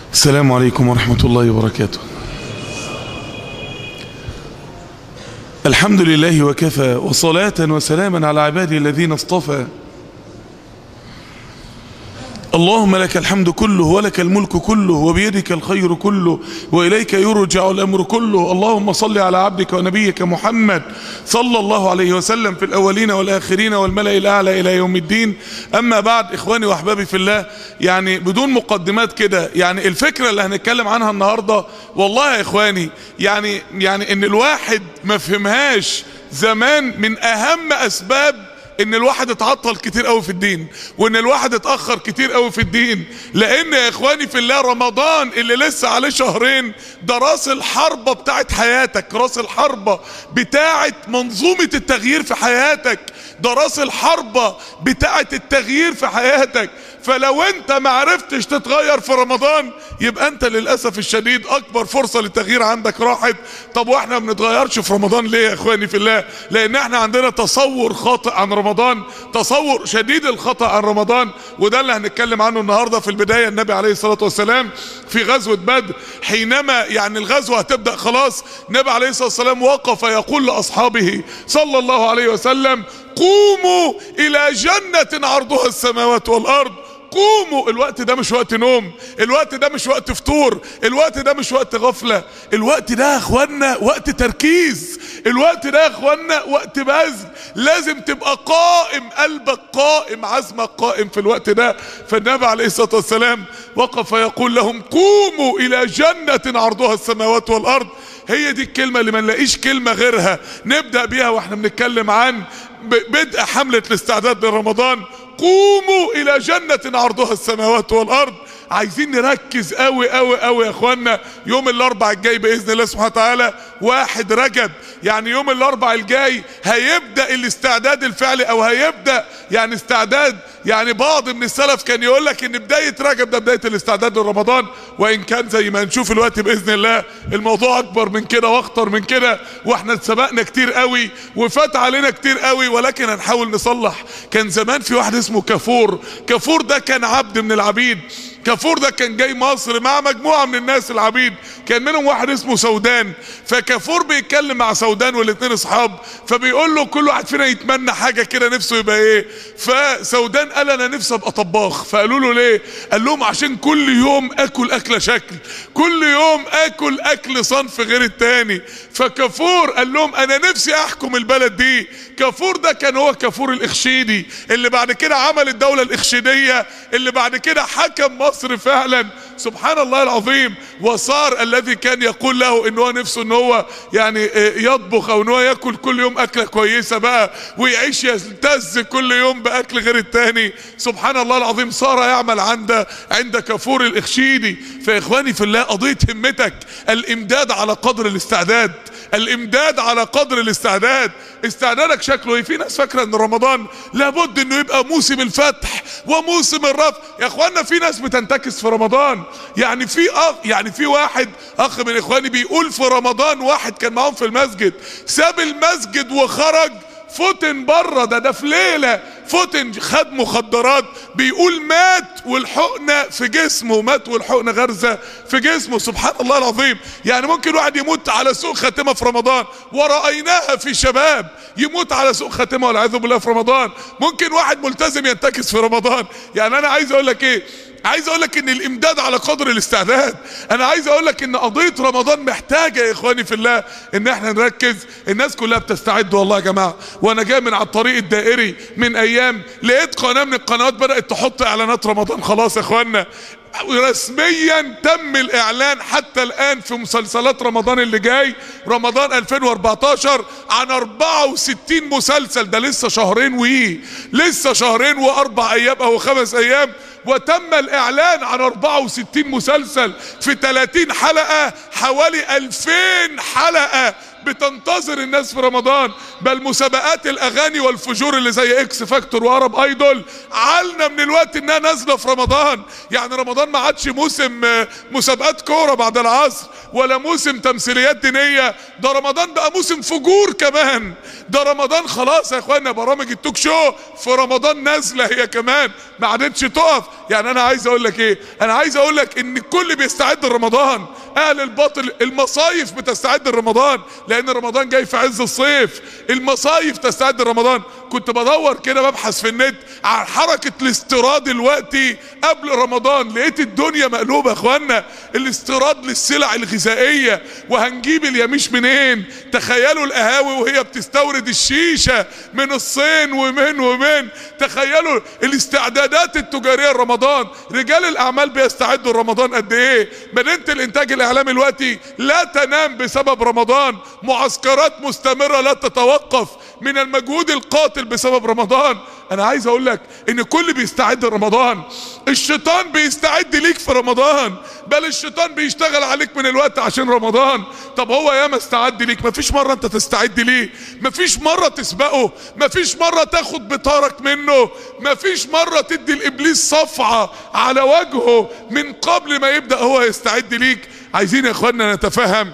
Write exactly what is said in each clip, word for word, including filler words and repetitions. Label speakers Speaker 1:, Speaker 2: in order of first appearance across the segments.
Speaker 1: السلام عليكم ورحمة الله وبركاته. الحمد لله وكفى، وصلاة وسلاما على عباده الذين اصطفى. اللهم لك الحمد كله ولك الملك كله وبيدك الخير كله وإليك يرجع الأمر كله. اللهم صل على عبدك ونبيك محمد صلى الله عليه وسلم في الأولين والآخرين والملأ الأعلى إلى يوم الدين. أما بعد، إخواني وأحبابي في الله، يعني بدون مقدمات كده، يعني الفكرة اللي هنتكلم عنها النهاردة والله يا إخواني يعني يعني إن الواحد ما فهمهاش زمان من أهم أسباب ان الواحد اتعطل كتير قوي في الدين، وان الواحد اتأخر كتير قوي في الدين. لان يا اخواني في الله، رمضان اللي لسه عليه شهرين ده راس الحربة بتاعت حياتك، راس الحربة بتاعت منظومة التغيير في حياتك، ده راس الحربة بتاعت التغيير في حياتك. فلو انت ما عرفتش تتغير في رمضان، يبقى انت للأسف الشديد اكبر فرصة للتغيير عندك راحت. طب واحنا ما بنتغيرش في رمضان ليه يا اخواني في الله؟ لان احنا عندنا تصور خاطئ عن رمضان، تصور شديد الخطأ عن رمضان، وده اللي هنتكلم عنه النهاردة. في البداية النبي عليه الصلاة والسلام في غزوة بدر، حينما يعني الغزوة هتبدأ خلاص، النبي عليه الصلاة والسلام وقف يقول لأصحابه صلى الله عليه وسلم: قوموا إلى جنة عرضها السماوات والأرض. قوموا. الوقت ده مش وقت نوم، الوقت ده مش وقت فطور، الوقت ده مش وقت غفلة، الوقت ده يا اخوانا وقت تركيز، الوقت ده يا اخوانا وقت بذل. لازم تبقى قائم، قلبك قائم، عزمك قائم في الوقت ده. فالنبي عليه الصلاة والسلام وقف يقول لهم: قوموا إلى جنة عرضها السماوات والأرض. هي دي الكلمة اللي ما نلاقيش كلمة غيرها نبدأ بيها واحنا بنتكلم عن بدء حملة الاستعداد لرمضان. قوموا الى جنة عرضها السماوات والارض. عايزين نركز قوي قوي قوي يا اخوانا. يوم الاربع الجاي باذن الله سبحانه وتعالى واحد رجب، يعني يوم الاربع الجاي هيبدأ الاستعداد الفعلي، او هيبدأ يعني استعداد. يعني بعض من السلف كان يقول لك ان بداية رجب ده بداية الاستعداد لرمضان، وان كان زي ما هنشوف الوقت باذن الله الموضوع اكبر من كده واخطر من كده، واحنا اتسبقنا كتير قوي وفات علينا كتير قوي، ولكن هنحاول نصلح. كان زمان في واحد اسمه كافور. كافور ده كان عبد من العبيد. كافور ده كان جاي مصر مع مجموعة من الناس العبيد، كان منهم واحد اسمه سودان. فكافور بيتكلم مع سودان والاتنين اصحاب، فبيقول له كل واحد فينا يتمنى حاجة كده نفسه يبقى ايه. فسودان قال: انا نفسي ابقى طباخ. فقالوا له: ليه؟ قال لهم: عشان كل يوم اكل اكلة شكل، كل يوم اكل اكل صنف غير التاني. فكافور قال لهم: انا نفسي احكم البلد دي. كافور ده كان هو كافور الاخشيدي، اللي بعد كده عمل الدولة الاخشيدية، اللي بعد كده حكم مصر فعلا. سبحان الله العظيم. وصار الذي كان يقول له ان هو نفسه ان هو يعني يطبخ، او ان هو ياكل كل يوم اكله كويسه بقى، ويعيش يلتز كل يوم باكل غير التاني. سبحان الله العظيم. صار يعمل عند عند كافور الاخشيدي. فاخواني في الله، قضيه همتك الامداد على قدر الاستعداد، الامداد على قدر الاستعداد. استعدادك شكله ايه؟ في ناس فاكره ان رمضان لابد انه يبقى موسم الفتح وموسم الرفع. يا اخوانا في ناس بتنتكس في رمضان. يعني في أخ يعني في واحد اخ من اخواني بيقول في رمضان واحد كان معاهم في المسجد ساب المسجد وخرج فتن بره، ده ده في ليله فتن، خد مخدرات. بيقول مات والحقنه في جسمه، مات والحقنه غرزه في جسمه. سبحان الله العظيم. يعني ممكن واحد يموت على سوء خاتمه في رمضان، ورأيناها في شباب يموت على سوء خاتمه والعياذ بالله في رمضان. ممكن واحد ملتزم ينتكس في رمضان. يعني انا عايز اقول لك ايه؟ عايز اقول لك ان الامداد على قدر الاستعداد. انا عايز اقول لك ان قضيه رمضان محتاجه يا اخواني في الله ان احنا نركز. الناس كلها بتستعد والله يا جماعه. وانا جاي من على الطريق الدائري من ايام، لقيت قناه من القنوات بدات تحط اعلانات رمضان. خلاص يا اخوانا، رسميا تم الاعلان حتى الان في مسلسلات رمضان اللي جاي، رمضان ألفين وأربعتاشر، عن أربعة وستين مسلسل. ده لسه شهرين وي لسه شهرين واربع ايام او خمس ايام، وتم الاعلان عن أربعة وستين مسلسل في ثلاثين حلقة، حوالي ألفين حلقة بتنتظر الناس في رمضان. بل مسابقات الاغاني والفجور اللي زي اكس فاكتور وارب ايدول علنا من الوقت انها نازله في رمضان. يعني رمضان ما عادش موسم مسابقات كوره بعد العصر ولا موسم تمثيليات دينيه، ده رمضان بقى موسم فجور كمان. ده رمضان خلاص يا اخوانا برامج التوك شو في رمضان نازله هي كمان، ما عادتش تقف. يعني انا عايز اقول لك ايه؟ انا عايز اقول لك ان الكل بيستعد لرمضان. اهل الباطل المصايف بتستعد لرمضان لان رمضان جاي في عز الصيف، المصايف تستعد لرمضان. كنت بدور كده ببحث في النت عن حركه الاستيراد دلوقتي قبل رمضان، لقيت الدنيا مقلوبه يا اخوانا. الاستيراد للسلع الغذائيه، وهنجيب اليميش منين؟ تخيلوا القهاوي وهي بتستورد الشيشه من الصين ومن ومن تخيلوا الاستعدادات التجاريه لرمضان. رجال الاعمال بيستعدوا لرمضان قد ايه؟ مدينه الانتاج الاعلامي دلوقتي لا تنام بسبب رمضان، معسكرات مستمره لا تتوقف من المجهود القاتل بسبب رمضان. انا عايز اقول لك ان الكل بيستعد لرمضان. الشيطان بيستعد ليك في رمضان، بل الشيطان بيشتغل عليك من الوقت عشان رمضان. طب هو ياما استعد ليك، مفيش مره انت تستعد ليه، مفيش مره تسبقه، مفيش مره تاخد بطارك منه، مفيش مره تدي لابليس صفعه على وجهه من قبل ما يبدا هو يستعد ليك. عايزين يا اخوانا نتفهم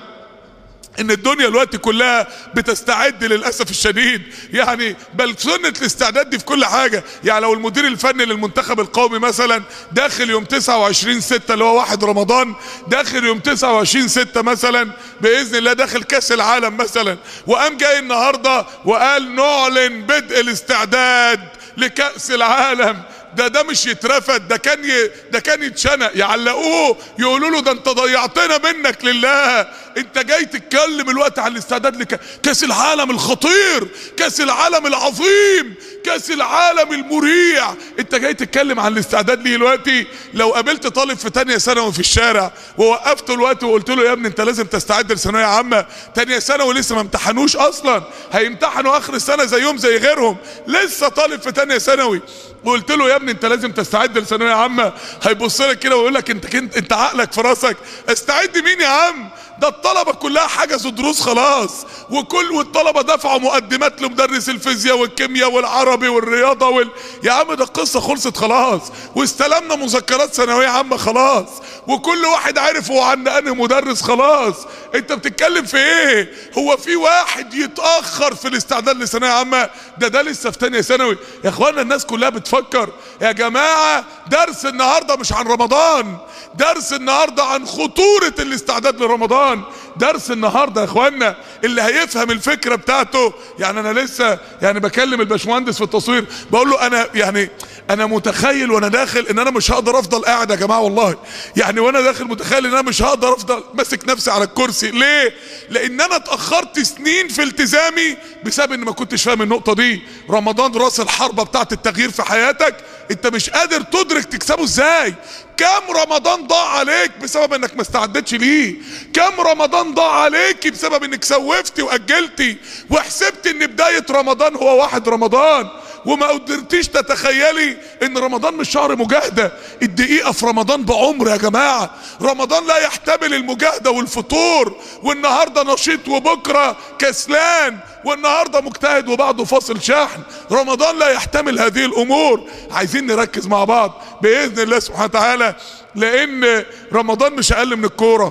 Speaker 1: ان الدنيا الوقت كلها بتستعد للاسف الشديد. يعني بل سنة الاستعداد دي في كل حاجة. يعني لو المدير الفني للمنتخب القومي مثلا داخل يوم تسعة وعشرين ستة اللي هو واحد رمضان، داخل يوم تسعة وعشرين ستة مثلا باذن الله داخل كاس العالم مثلا، وقام جاي النهارده وقال نعلن بدء الاستعداد لكاس العالم، ده ده مش يترفد، ده كان ي... ده كان يتشنق، يعلقوه يقولوا له ده انت ضيعتنا منك لله. انت جاي تتكلم الوقت عن الاستعداد لكاس العالم الخطير، كاس العالم العظيم، كاس العالم المريع. انت جاي تتكلم عن الاستعداد ليه دلوقتي؟ لو قابلت طالب في تانية ثانوي في الشارع ووقفته الوقت وقلت له يا ابني انت لازم تستعد لثانويه عامه، تانية ثانوي لسه ما امتحنوش اصلا، هيمتحنوا اخر السنه زيهم زي غيرهم، لسه طالب في تانية ثانوي وقلت له يا ابني انت لازم تستعد لثانويه عامه، هيبص لك كده ويقول لك انت كنت انت عقلك في راسك، استعد مين يا عم؟ ده الطلبه كلها حجزوا دروس خلاص، وكل والطلبه دفعوا مقدمات لمدرس الفيزياء والكيمياء والعربي والرياضه وال... يا عم ده القصه خلصت خلاص، واستلمنا مذكرات ثانويه عامه خلاص، وكل واحد عارف هو عند انهي مدرس خلاص. انت بتتكلم في ايه؟ هو في واحد يتاخر في الاستعداد لثانويه عامه؟ ده ده لسه في ثانيه ثانوي. يا اخوانا الناس كلها بتفكر يا جماعه درس النهارده مش عن رمضان، درس النهارده عن خطوره الاستعداد لرمضان. درس النهارده يا اخوانا اللي هيفهم الفكره بتاعته. يعني انا لسه يعني بكلم الباشمهندس في التصوير بقول له انا يعني انا متخيل وانا داخل ان انا مش هقدر افضل قاعد يا جماعه والله، يعني وانا داخل متخيل ان انا مش هقدر افضل ماسك نفسي على الكرسي. ليه؟ لان انا اتاخرت سنين في التزامي بسبب ان ما كنتش فاهم النقطه دي. رمضان راس الحربه بتاعت التغيير في حياتك، انت مش قادر تدرك تكسبه ازاي. كم رمضان ضاع عليك بسبب انك ما استعدتش ليه؟ كم رمضان ضاع عليك بسبب انك سوفتي واجلتي وحسبت ان بداية رمضان هو واحد رمضان، وما قدرتيش تتخيلي ان رمضان مش شهر مجاهدة. الدقيقة في رمضان بعمر يا جماعة. رمضان لا يحتمل المجاهدة والفطور، والنهاردة نشيط وبكرة كسلان، والنهاردة مجتهد وبعده فاصل شحن. رمضان لا يحتمل هذه الامور. عايزين نركز مع بعض باذن الله سبحانه وتعالى، لان رمضان مش اقل من الكورة،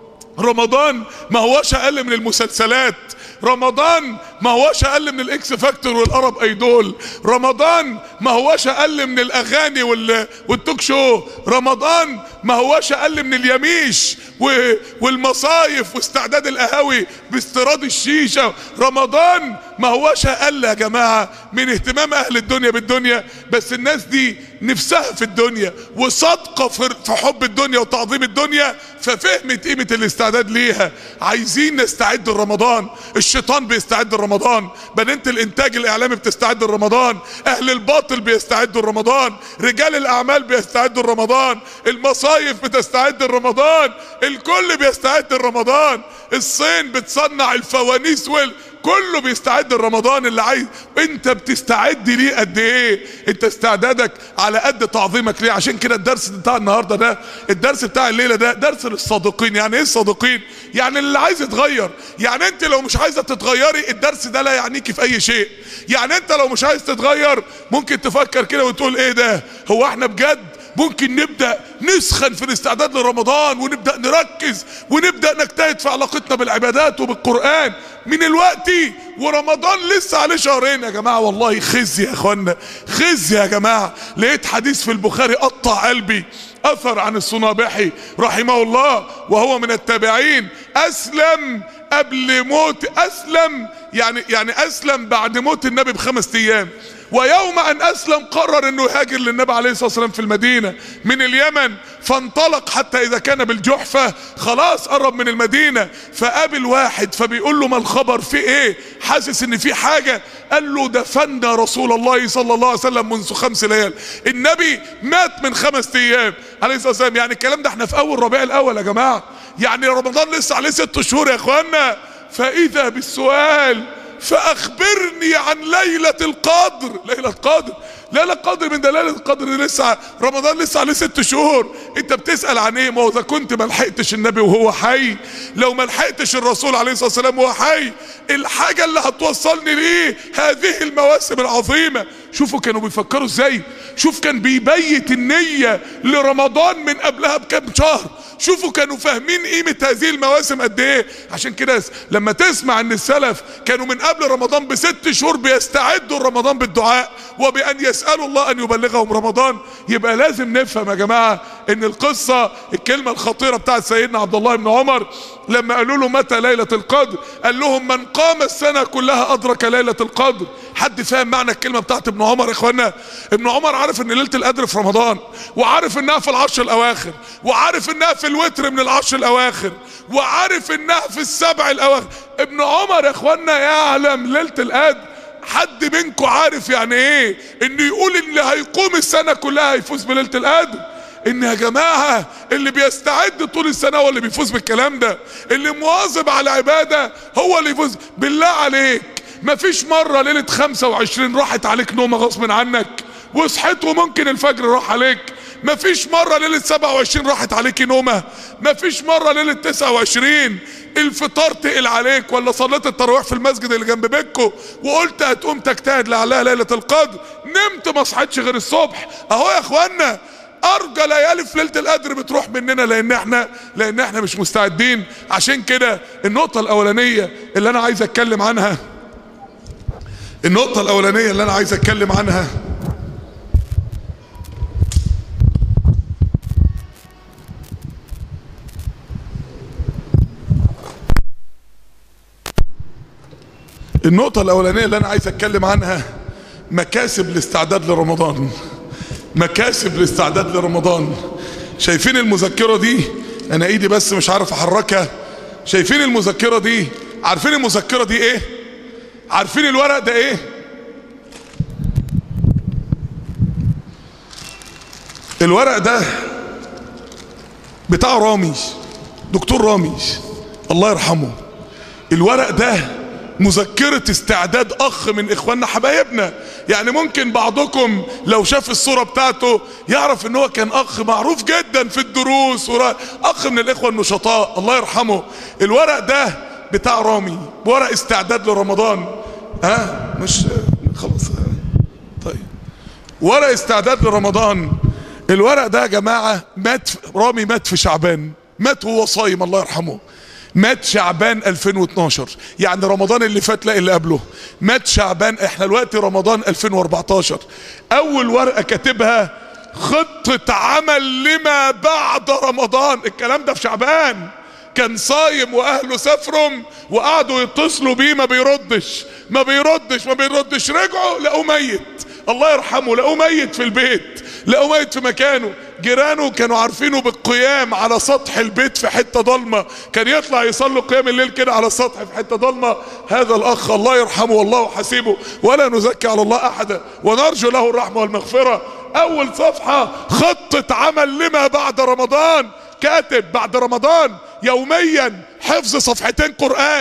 Speaker 1: رمضان ما هوش اقل من المسلسلات، رمضان ما هوش اقل من الاكس فاكتور والارب ايدول، رمضان ما هوش اقل من الاغاني والتوك شو، رمضان ما هوش اقل من اليميش والمصايف واستعداد القهاوي باستيراد الشيشه، رمضان ما هوش اقل يا جماعه من اهتمام اهل الدنيا بالدنيا. بس الناس دي نفسها في الدنيا وصادقه في حب الدنيا وتعظيم الدنيا، ففهمت قيمه الاستعداد ليها. عايزين نستعد لرمضان. الشيطان بيستعد لرمضان، بنينة الانتاج الاعلامي بتستعد لرمضان، اهل الباطل بيستعدوا لرمضان، رجال الاعمال بيستعدوا لرمضان، المصايف بتستعد لرمضان، الكل بيستعد لرمضان. الصين بتصنع الفوانيس وال كله بيستعد لرمضان. اللي عايز انت بتستعد ليه قد ايه؟ انت استعدادك على قد تعظيمك ليه. عشان كده الدرس بتاع النهارده ده، الدرس بتاع الليله ده درس للصادقين. يعني ايه الصادقين؟ يعني اللي عايز يتغير. يعني انت لو مش عايزه تتغيري الدرس ده لا يعنيكي في اي شيء. يعني انت لو مش عايز تتغير ممكن تفكر كده وتقول ايه ده، هو احنا بجد ممكن نبدأ نسخن في الاستعداد لرمضان ونبدأ نركز ونبدأ نجتهد في علاقتنا بالعبادات وبالقرآن من الوقت ورمضان لسه عليه شهرين؟ يا جماعة والله خزي يا اخوانا، خزي يا جماعة. لقيت حديث في البخاري قطع قلبي، اثر عن الصنابحي رحمه الله وهو من التابعين، اسلم قبل موت، اسلم يعني يعني اسلم بعد موت النبي بخمس ايام، ويوم ان اسلم قرر انه يهاجر للنبي عليه الصلاة والسلام في المدينة من اليمن، فانطلق حتى اذا كان بالجحفة، خلاص قرب من المدينة، فقابل واحد فبيقول له ما الخبر، في ايه؟ حاسس ان في حاجة. قال له دفنا رسول الله صلى الله عليه وسلم منذ خمس ليال، النبي مات من خمس ايام عليه الصلاة والسلام. يعني الكلام ده احنا في اول ربيع الاول يا جماعة، يعني رمضان لسه عليه ست شهور يا اخوانا. فاذا بالسؤال فاخبرني عن ليلة القدر. ليلة القدر، ليلة القدر من دلالة القدر لسه رمضان لسه عليه ست شهور. انت بتسأل عن ايه؟ ما هو اذا كنت ما لحقتش النبي وهو حي، لو ما لحقتش الرسول عليه الصلاة والسلام وهو حي، الحاجة اللي هتوصلني ليه هذه المواسم العظيمة. شوفوا كانوا بيفكروا ازاي، شوف كان بيبيت النية لرمضان من قبلها بكام شهر، شوفوا كانوا فاهمين قيمة هذه المواسم قد ايه. عشان كده لما تسمع ان السلف كانوا من قبل رمضان بست شهور بيستعدوا لرمضان بالدعاء وبان يسألوا الله ان يبلغهم رمضان، يبقى لازم نفهم يا جماعة ان القصة، الكلمة الخطيرة بتاعت سيدنا عبد الله بن عمر لما قالوا له متى ليلة القدر، قال لهم من قام السنة كلها ادرك ليلة القدر. حد فاهم معنى الكلمة بتاعت ابن عمر يا اخوانا؟ ابن عمر عارف ان ليلة القدر في رمضان، وعارف انها في العشر الاواخر، وعارف انها في الوتر من العشر الاواخر، وعارف انها في السبع الاواخر. ابن عمر يا اخوانا يعلم ليلة القدر. حد منكم عارف يعني ايه انه يقول ان اللي هيقوم السنة كلها هيفوز بليلة القدر؟ ان يا جماعة اللي بيستعد طول السنة هو اللي بيفوز بالكلام ده، اللي مواظب على العبادة هو اللي يفوز. بالله عليك مفيش مرة ليلة خمسة وعشرين راحت عليك نومة غصب عنك وصحيت وممكن الفجر راح عليك؟ مفيش مرة ليلة سبعة وعشرين راحت عليكي نومة؟ مفيش مرة ليلة تسعة وعشرين الفطار تقل عليك ولا صليت التراويح في المسجد اللي جنب بيتكم وقلت هتقوم تجتهد لعلها ليلة القدر، نمت ما صحيتش غير الصبح؟ اهو يا اخوانا ارجى ليالي في ليلة القدر بتروح مننا لان احنا لان احنا مش مستعدين. عشان كده النقطة الاولانية اللي انا عايز اتكلم عنها النقطة الاولانية اللي انا عايز اتكلم عنها النقطة الاولانية اللي انا عايز اتكلم عنها مكاسب الاستعداد لرمضان. مكاسب الاستعداد لرمضان. شايفين المذكرة دي؟ انا ايدي بس مش عارف احركها. شايفين المذكرة دي؟ عارفين المذكرة دي ايه؟ عارفين الورق ده ايه؟ الورق ده بتاع رامي، دكتور رامي الله يرحمه. الورق ده مذكرة استعداد اخ من اخواننا حبايبنا. يعني ممكن بعضكم لو شاف الصورة بتاعته يعرف ان هو كان اخ معروف جدا في الدروس، اخ من الاخوة النشطاء الله يرحمه. الورق ده بتاع رامي، ورق استعداد لرمضان. ها مش خلاص طيب، ورق استعداد لرمضان. الورق ده يا جماعة مات رامي، مات في شعبان، مات وهو صايم الله يرحمه، مات شعبان ألفين واثناشر، يعني رمضان اللي فات لا اللي قبله، مات شعبان. احنا دلوقتي رمضان ألفين واربعتاشر. اول ورقة كاتبها خطة عمل لما بعد رمضان. الكلام ده في شعبان، كان صايم واهله سافرهم وقعدوا يتصلوا بيه ما بيردش ما بيردش ما بيردش رجعوا لقوه ميت الله يرحمه، لقوه ميت في البيت، لقوه ميت في مكانه. جيرانه كانوا عارفينه بالقيام على سطح البيت في حتة ضلمة، كان يطلع يصلوا قيام الليل كده على السطح في حتة ضلمة. هذا الاخ الله يرحمه والله حسيبه ولا نزكي على الله احدا ونرجو له الرحمة والمغفرة. اول صفحة خطة عمل لما بعد رمضان، كاتب بعد رمضان يوميا حفظ صفحتين قرآن،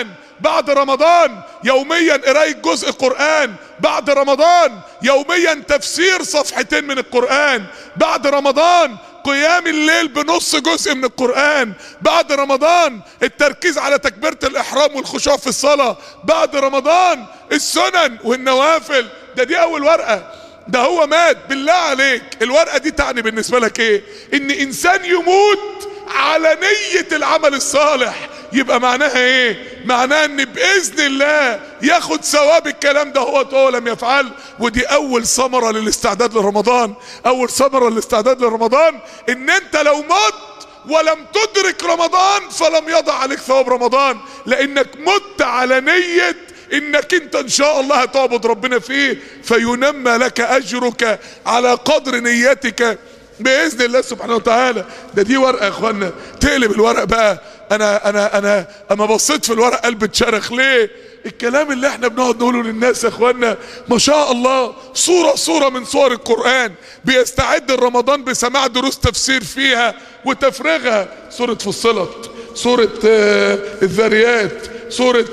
Speaker 1: بعد رمضان يوميا قراية جزء قرآن، بعد رمضان يوميا تفسير صفحتين من القرآن، بعد رمضان قيام الليل بنص جزء من القرآن، بعد رمضان التركيز على تكبيرة الإحرام والخشوع في الصلاة، بعد رمضان السنن والنوافل. ده دي أول ورقة، ده هو مات. بالله عليك الورقة دي تعني بالنسبة لك ايه؟ ان انسان يموت على نية العمل الصالح، يبقى معناها ايه؟ معناها ان باذن الله ياخد ثواب الكلام ده هو هو لم يفعل. ودي اول ثمرة للاستعداد لرمضان، اول ثمرة للاستعداد لرمضان ان انت لو مت ولم تدرك رمضان فلم يضع عليك ثواب رمضان، لانك مت على نية انك انت ان شاء الله هتعبد ربنا فيه، فينمى لك اجرك على قدر نيتك باذن الله سبحانه وتعالى. ده دي ورقه يا اخوانا، تقلب الورق بقى. انا انا انا اما بصيت في الورق قلبي اتشرخ. ليه؟ الكلام اللي احنا بنقعد نقوله للناس يا اخوانا ما شاء الله صوره صوره من صور القران، بيستعد رمضان بسماع دروس تفسير فيها وتفريغها. سوره فصلت، سوره آه الذاريات، سورة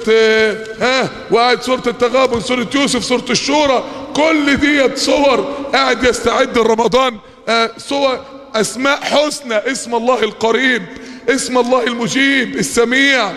Speaker 1: ها وقعد سورة التغابن، سورة يوسف، سورة الشورى، كل ديت صور قاعد يستعد رمضان. آه صور اسماء حسنى، اسم الله القريب، اسم الله المجيب السميع،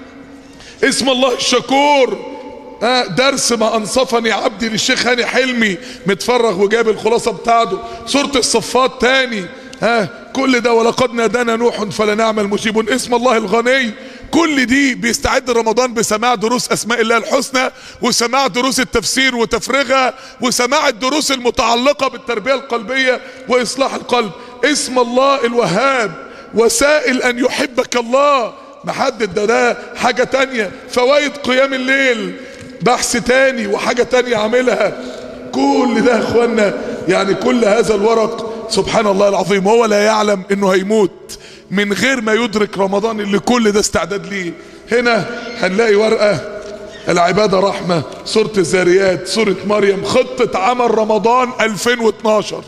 Speaker 1: اسم الله الشكور. آه درس ما انصفني عبدي للشيخ هاني حلمي متفرغ وجاب الخلاصة بتاعته. سورة الصفات تاني. ها كل ده ولقد نادانا نوح فلنعم المجيبون، اسم الله الغني. كل دي بيستعد رمضان بسماع دروس اسماء الله الحسنى، وسماع دروس التفسير وتفريغها، وسماع الدروس المتعلقة بالتربية القلبية واصلاح القلب. اسم الله الوهاب، وسائل ان يحبك الله، محدد ده ده حاجة تانية. فوائد قيام الليل بحث تاني وحاجة تانية عاملها. كل ده يا اخوانا يعني كل هذا الورق سبحان الله العظيم، هو لا يعلم انه هيموت من غير ما يدرك رمضان اللي كل ده استعداد ليه. هنا هنلاقي ورقة العبادة رحمة، سورة الذاريات، سورة مريم، خطة عمل رمضان ألفين واثناشر.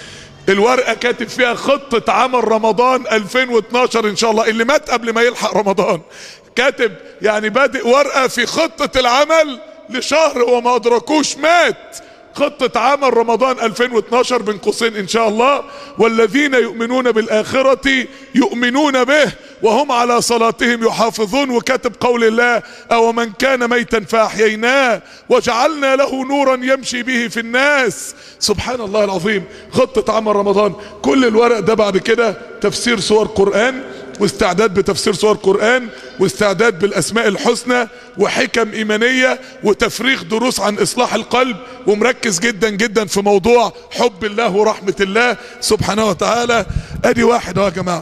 Speaker 1: الورقة كاتب فيها خطة عمل رمضان ألفين واثناشر ان شاء الله، اللي مات قبل ما يلحق رمضان كاتب يعني بادئ ورقة في خطة العمل لشهر وما ادركوش مات. خطة عمل رمضان ألفين واثناشر بين قوسين ان شاء الله. والذين يؤمنون بالآخرة يؤمنون به وهم على صلاتهم يحافظون. وكاتب قول الله او من كان ميتا فاحييناه وجعلنا له نورا يمشي به في الناس. سبحان الله العظيم. خطة عمل رمضان. كل الورق ده بعد كده تفسير سور قرآن، واستعداد بتفسير سور قرآن، واستعداد بالاسماء الحسنى، وحكم ايمانية، وتفريغ دروس عن اصلاح القلب، ومركز جدا جدا في موضوع حب الله ورحمة الله سبحانه وتعالى. ادي واحد اهو يا جماعة،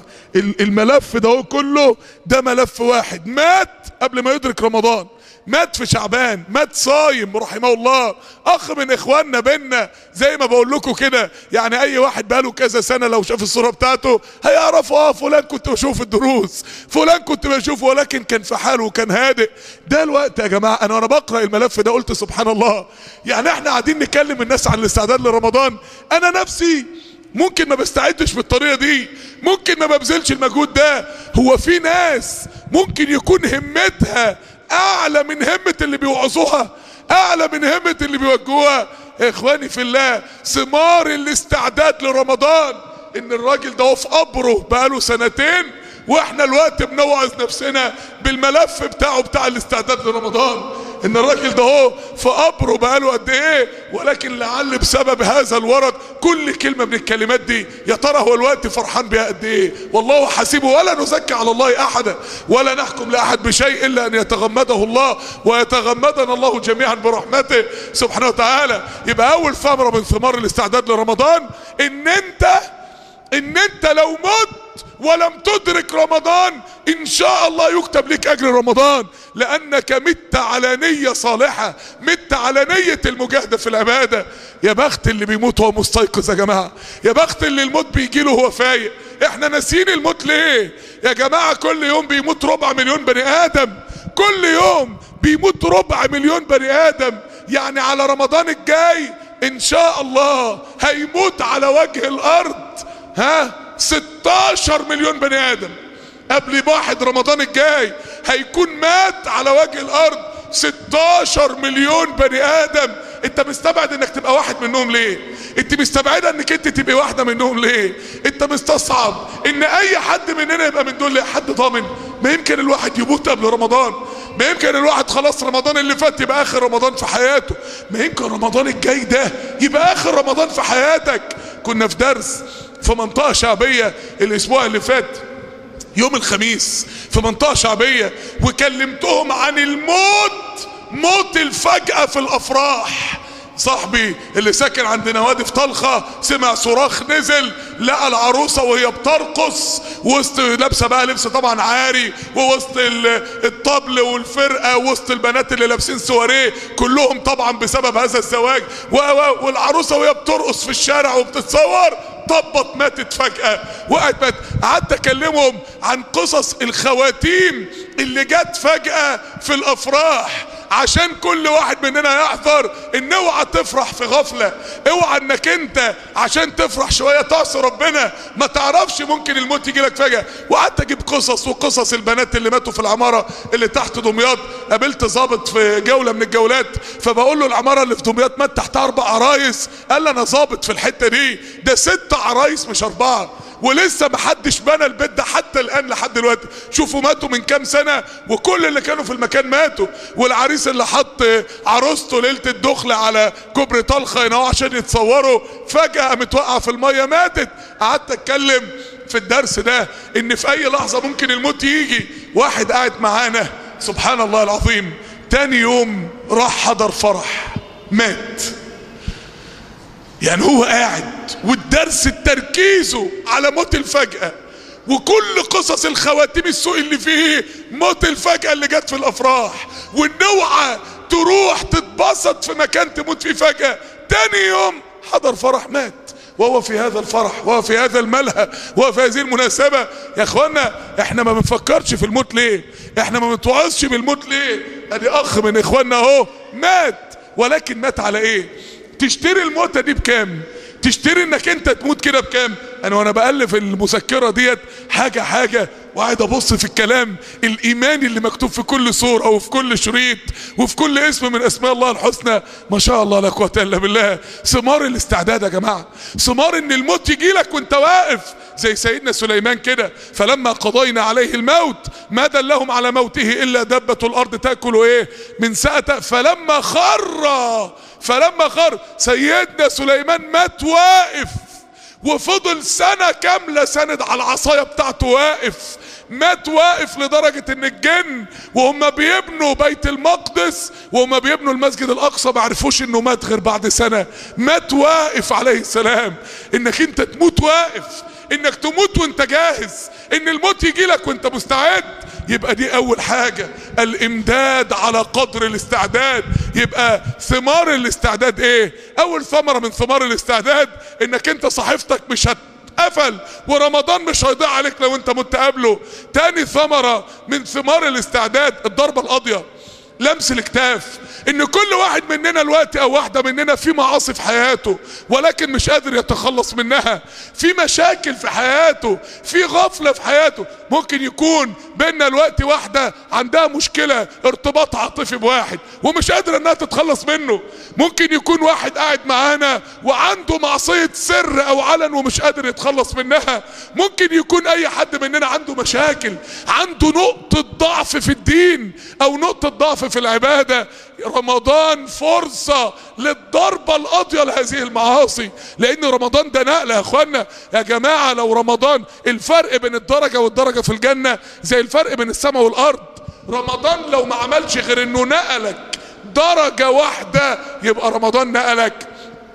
Speaker 1: الملف ده كله ده ملف واحد مات قبل ما يدرك رمضان، مات في شعبان، مات صايم رحمه الله. اخ من اخواننا بينا زي ما بقول لكم كده، يعني اي واحد بقاله كذا سنة لو شاف الصورة بتاعته هيعرف اه فلان كنت بشوف الدروس، فلان كنت بشوفه، ولكن كان في حاله وكان هادئ. ده الوقت يا جماعة. انا وانا بقرأ الملف ده قلت سبحان الله، يعني احنا قاعدين نكلم الناس عن الاستعداد لرمضان، انا نفسي ممكن ما بستعدش بالطريقة دي، ممكن ما ببذلش المجهود ده. هو في ناس ممكن يكون همتها اعلى من همة اللي بيوعظوها، اعلى من همة اللي بيوجهوها. يا اخواني في الله، ثمار الاستعداد لرمضان ان الراجل ده في قبره بقاله سنتين، واحنا الوقت بنوعظ نفسنا بالملف بتاعه بتاع الاستعداد لرمضان. ان الراجل ده هو في قبره بقاله قد ايه، ولكن لعل بسبب هذا الورق كل كلمة من الكلمات دي يا ترى هو الوقت فرحان بها قد ايه. والله حسيبه ولا نزكي على الله احدا ولا نحكم لاحد بشيء الا ان يتغمده الله ويتغمدنا الله جميعا برحمته سبحانه وتعالى. يبقى اول ثمرة من ثمار الاستعداد لرمضان ان انت ان انت لو مت ولم تدرك رمضان ان شاء الله يكتب لك اجر رمضان، لانك مت على نية صالحة، مت على نية المجاهدة في العبادة. يا بخت اللي بيموت وهو مستيقظ يا جماعة، يا بخت اللي الموت بيجي له وهو فايق. احنا ناسيين الموت ليه يا جماعة؟ كل يوم بيموت ربع مليون بني ادم، كل يوم بيموت ربع مليون بني ادم. يعني على رمضان الجاي ان شاء الله هيموت على وجه الارض ها ستاشر مليون بني ادم. قبل واحد رمضان الجاي هيكون مات على وجه الارض ستاشر مليون بني ادم. انت مستبعد انك تبقى واحد منهم ليه؟ انت مستبعدة انك انت تبقى واحدة منهم ليه؟ انت مستصعب ان اي حد مننا يبقى من دول ليه؟ حد ضامن؟ ما يمكن الواحد يموت قبل رمضان، ما يمكن الواحد خلاص رمضان اللي فات يبقى اخر رمضان في حياته، ما يمكن رمضان الجاي ده يبقى اخر رمضان في حياتك. كنا في درس في منطقة شعبية الاسبوع اللي فات يوم الخميس في منطقة شعبية، وكلمتهم عن الموت، موت الفجأة في الافراح. صاحبي اللي ساكن عند نوادي في طلخة سمع صراخ، نزل لقى العروسة وهي بترقص وسط لابسة بقى لبس طبعا عاري، ووسط الطبل والفرقة، وسط البنات اللي لابسين سواريه كلهم طبعا بسبب هذا الزواج، والعروسة وهي بترقص في الشارع وبتتصور طبت ماتت فجأة، وقعت ماتت. قعدت اكلمهم عن قصص الخواتيم اللي جت فجأة في الافراح، عشان كل واحد مننا يحذر ان اوعى تفرح في غفلة، اوعى انك انت عشان تفرح شوية تعصي ربنا، ما تعرفش ممكن الموت يجي لك فجأة. وقعدت اجيب قصص وقصص البنات اللي ماتوا في العمارة اللي تحت دمياط. قابلت ظابط في جولة من الجولات فبقول له العمارة اللي في دمياط مات تحتها اربع عرايس، قال لي انا ظابط في الحتة دي، ده ست عرايس مش اربعة، ولسه محدش بنى البيت ده حتى الان لحد دلوقتي. شوفوا ماتوا من كام سنة وكل اللي كانوا في المكان ماتوا، والعريس اللي حط عروسته ليلة الدخلة على كوبري طلخة هنا عشان يتصوروا فجأة قامت واقعة في المية ماتت. قعدت اتكلم في الدرس ده ان في اي لحظة ممكن الموت يجي. واحد قاعد معانا سبحان الله العظيم تاني يوم راح حضر فرح مات. يعني هو قاعد والدرس تركيزه على موت الفجأة، وكل قصص الخواتيم السوء اللي فيه موت الفجأة اللي جت في الافراح، والنوعة تروح تتبسط في مكان تموت فيه فجأة. تاني يوم حضر فرح مات، وهو في هذا الفرح وهو في هذا الملهى وهو في هذه المناسبة. يا اخوانا احنا ما بنفكرش في الموت ليه؟ احنا ما بنتوعظش بالموت ليه؟ ادي اخ من اخواننا اهو مات، ولكن مات على ايه؟ تشتري الموتة دي بكام؟ تشتري انك انت تموت كده بكام؟ انا وانا بألف المذكرة ديت حاجة حاجة وقاعد ابص في الكلام الايماني اللي مكتوب في كل صورة وفي كل شريط وفي كل اسم من اسماء الله الحسنى. ما شاء الله لا قوة الا بالله. ثمار الاستعداد يا جماعة، ثمار ان الموت يجي لك وانت واقف زي سيدنا سليمان كده. فلما قضينا عليه الموت ما دلهم على موته الا دبة الارض تاكل ايه من سأته. فلما خر فلما خر سيدنا سليمان مات واقف، وفضل سنة كاملة سند على العصاية بتاعته واقف. مات واقف لدرجة ان الجن وهم بيبنوا بيت المقدس وهم بيبنوا المسجد الاقصى ما عرفوش انه مات غير بعد سنة. مات واقف عليه السلام. انك انت تموت واقف، انك تموت وانت جاهز، ان الموت يجي لك وانت مستعد، يبقى دي اول حاجة الامداد على قدر الاستعداد. يبقى ثمار الاستعداد ايه؟ اول ثمرة من ثمار الاستعداد انك انت صحيفتك مش هتقفل ورمضان مش هيضيع عليك لو انت مت قبله. تاني ثمرة من ثمار الاستعداد الضربة القاضية، لمس الكتاف. ان كل واحد مننا الوقت او واحدة مننا في معاصي في حياته ولكن مش قادر يتخلص منها، في مشاكل في حياته، في غفلة في حياته. ممكن يكون بيننا الوقت واحدة عندها مشكلة ارتباط عاطفي بواحد ومش قادرة انها تتخلص منه. ممكن يكون واحد قاعد معانا وعنده معصية سر او علن ومش قادر يتخلص منها. ممكن يكون اي حد مننا عنده مشاكل، عنده نقطة ضعف في الدين او نقطة ضعف في العبادة. رمضان فرصة للضربة القاضية لهذه المعاصي، لان رمضان ده نقلة يا اخوانا. يا جماعة لو رمضان الفرق بين الدرجة والدرجة في الجنة زي الفرق بين السماء والارض. رمضان لو ما عملش غير انه نقلك درجة واحدة يبقى رمضان نقلك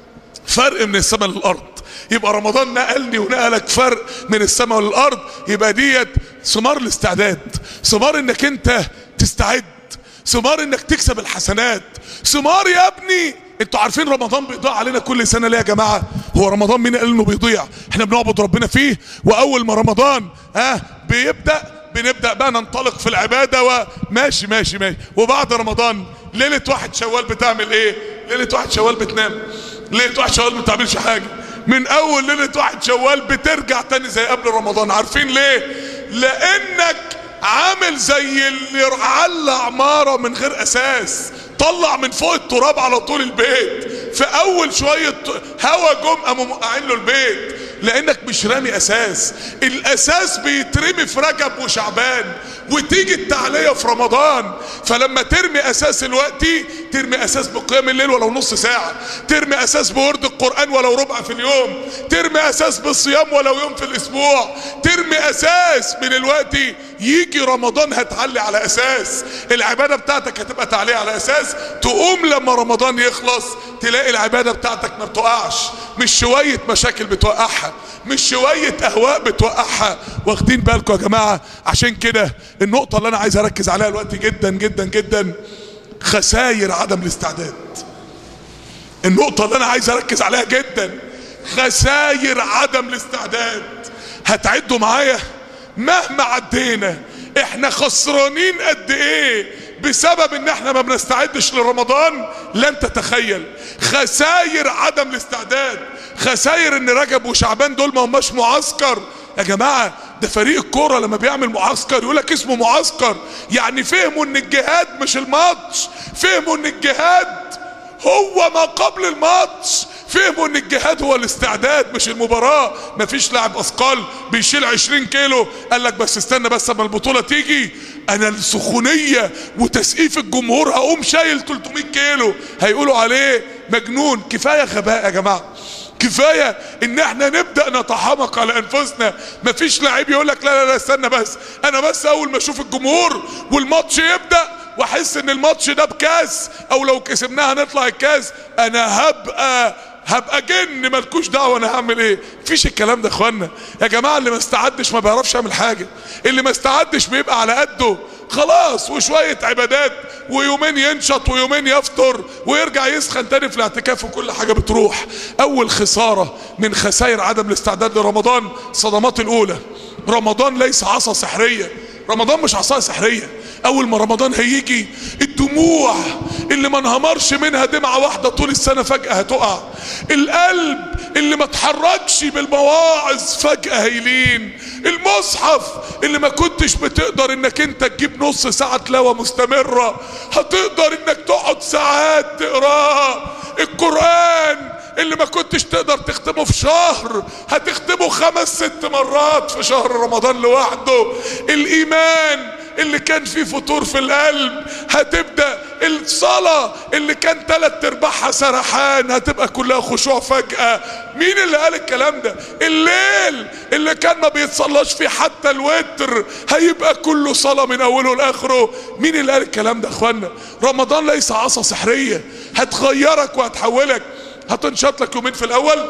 Speaker 1: فرق من السماء للارض. يبقى رمضان نقلني ونقلك فرق من السماء للارض. يبقى ديت ثمار الاستعداد، ثمار انك انت تستعد، ثمار انك تكسب الحسنات، ثمار يا ابني. انتوا عارفين رمضان بيضيع علينا كل سنة ليه يا جماعة؟ هو رمضان مين قال انه بيضيع؟ احنا بنعبد ربنا فيه، واول ما رمضان ها بيبدأ بنبدأ بقى ننطلق في العبادة وماشي ماشي ماشي. وبعد رمضان ليلة واحد شوال بتعمل ايه؟ ليلة واحد شوال بتنام، ليلة واحد شوال ما بتعملش حاجة. من اول ليلة واحد شوال بترجع تاني زي قبل رمضان. عارفين ليه؟ لانك عامل زي اللي على عمارة من غير اساس، طلع من فوق التراب على طول البيت، في اول شوية هوا جم قاموا موقعين له البيت، لانك مش رامي اساس. الاساس بيترمي في رجب وشعبان، وتيجي التعلية في رمضان. فلما ترمي اساس الوقت، ترمي اساس بقيام الليل ولو نص ساعة، ترمي اساس بورد القرآن ولو ربع في اليوم، ترمي اساس بالصيام ولو يوم في الاسبوع، ترمي اساس من الوقت. يجي رمضان هتعلي على اساس، العبادة بتاعتك هتبقى تعلية على اساس. تقوم لما رمضان يخلص تلاقي العبادة بتاعتك ما بتوقعش، مش شوية مشاكل بتوقعها، مش شوية اهواء بتوقعها. واخدين بالكم يا جماعة؟ عشان كده النقطة اللي انا عايز اركز عليها الوقت جدا جدا جدا، خسائر عدم الاستعداد. النقطة اللي انا عايز اركز عليها جدا، خسائر عدم الاستعداد. هتعدوا معايا مهما عدينا احنا خسرانين قد ايه بسبب ان احنا ما بنستعدش لرمضان؟ لن تتخيل. خسائر عدم الاستعداد، خسائر ان رجب وشعبان دول ما هماش معسكر يا جماعة. ده فريق الكورة لما بيعمل معسكر يقولك اسمه معسكر، يعني فهموا ان الجهاد مش الماتش، فهموا ان الجهاد هو ما قبل الماتش، فهموا ان الجهاد هو الاستعداد مش المباراة. مفيش لاعب اثقال بيشيل عشرين كيلو قال لك بس استنى بس اما البطولة تيجي، انا السخونية وتسقيف الجمهور هقوم شايل تلتمية كيلو، هيقولوا عليه مجنون. كفاية غباء يا جماعة، كفاية ان احنا نبدأ نتحمق على انفسنا. مفيش لاعب يقول لك لا لا لا استنى بس، انا بس اول ما اشوف الجمهور والماتش يبدأ واحس ان الماتش ده بكاس، او لو كسبناها نطلع الكاس، انا هبقى هبقى جن مالكوش دعوه انا هعمل ايه. مفيش الكلام ده يا اخوانا يا جماعه. اللي ما استعدش ما بيعرفش يعمل حاجه، اللي ما استعدش بيبقى على قده خلاص، وشويه عبادات ويومين ينشط ويومين يفطر ويرجع يسخن تاني في الاعتكاف وكل حاجه بتروح. اول خساره من خسائر عدم الاستعداد لرمضان، صدمات الاولى. رمضان ليس عصا سحريه، رمضان مش عصا سحريه. اول ما رمضان هيجي الدموع اللي ما انهمرش منها دمعة واحدة طول السنة فجأة هتقع، القلب اللي ما اتحركش بالمواعظ فجأة هيلين، المصحف اللي ما كنتش بتقدر انك انت تجيب نص ساعة تلاوة مستمرة هتقدر انك تقعد ساعات تقراه، القرآن اللي ما كنتش تقدر تختمه في شهر هتختمه خمس ست مرات في شهر رمضان لوحده، الايمان اللي كان فيه فتور في القلب هتبدأ، الصلاة اللي كان تلات ارباعها سرحان هتبقى كلها خشوع فجأة. مين اللي قال الكلام ده؟ الليل اللي كان ما بيتصلاش فيه حتى الوتر هيبقى كله صلاة من اوله لاخره. مين اللي قال الكلام ده يا اخوانا؟ رمضان ليس عصا سحرية هتغيرك وهتحولك. هتنشط لك يومين في الاول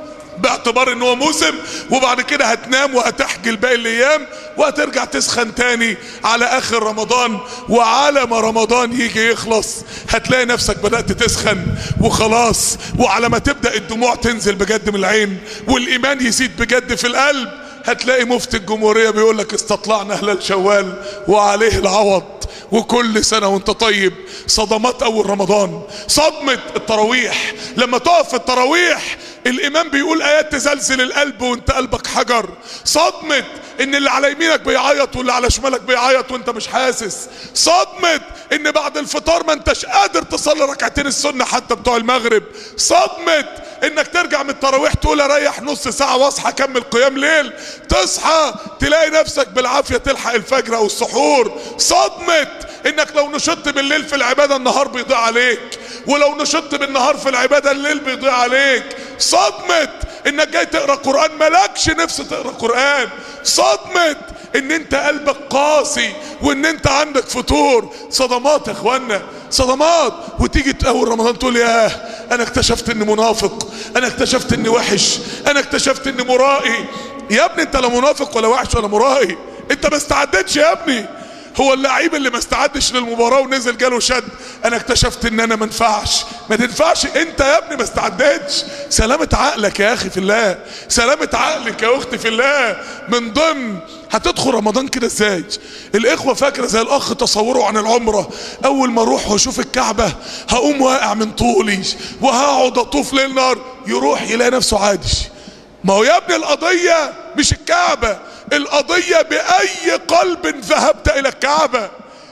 Speaker 1: باعتبار ان هو موسم، وبعد كده هتنام وهتحجل باقي الايام وهترجع تسخن تاني على اخر رمضان. وعلى ما رمضان يجي يخلص هتلاقي نفسك بدأت تسخن وخلاص، وعلى ما تبدأ الدموع تنزل بجد من العين والايمان يزيد بجد في القلب هتلاقي مفتي الجمهورية بيقول لك استطلعنا هلال شوال وعليه العوض وكل سنة وانت طيب. صدمات اول رمضان، صدمة التراويح، لما تقف في التراويح الامام بيقول ايات تزلزل القلب وانت قلبك حجر، صدمة ان اللي على يمينك بيعيط واللي على شمالك بيعيط وانت مش حاسس، صدمة ان بعد الفطار ما انتش قادر تصلي ركعتين السنة حتى بتوع المغرب، صدمة انك ترجع من التراويح تقول اريح نص ساعة واصحى اكمل قيام ليل، تصحى تلاقي نفسك بالعافية تلحق الفجر او السحور، صدمة انك لو نشطت بالليل في العبادة النهار بيضيع عليك، ولو نشطت بالنهار في العبادة الليل بيضيع عليك، صدمة انك جاي تقرأ قرآن مالكش نفس تقرأ قرآن، صدمة ان انت قلبك قاسي وان انت عندك فتور. صدمات يا اخوانا، صدمات. وتيجي اول رمضان تقول ياه انا اكتشفت اني منافق، انا اكتشفت اني وحش، انا اكتشفت اني مرائي. يا ابني انت لا منافق ولا وحش ولا مرائي، انت ما استعدتش يا ابني. هو اللعيب اللي ما استعدش للمباراة ونزل جاله شد انا اكتشفت ان انا ما ينفعش، ما تنفعش انت يا ابني ما استعدتش. سلامة عقلك يا اخي في الله، سلامة عقلك يا اختي في الله. من ضمن هتدخل رمضان كده ازاي؟ الاخوة فاكرة زي الاخ تصوره عن العمرة، اول ما اروح واشوف الكعبة هقوم واقع من طولي وهقعد اطوف ليل نار، يروح يلاقي نفسه عادي. ما هو يا ابني القضية مش الكعبة، القضية بأي قلب ذهبت إلى الكعبة،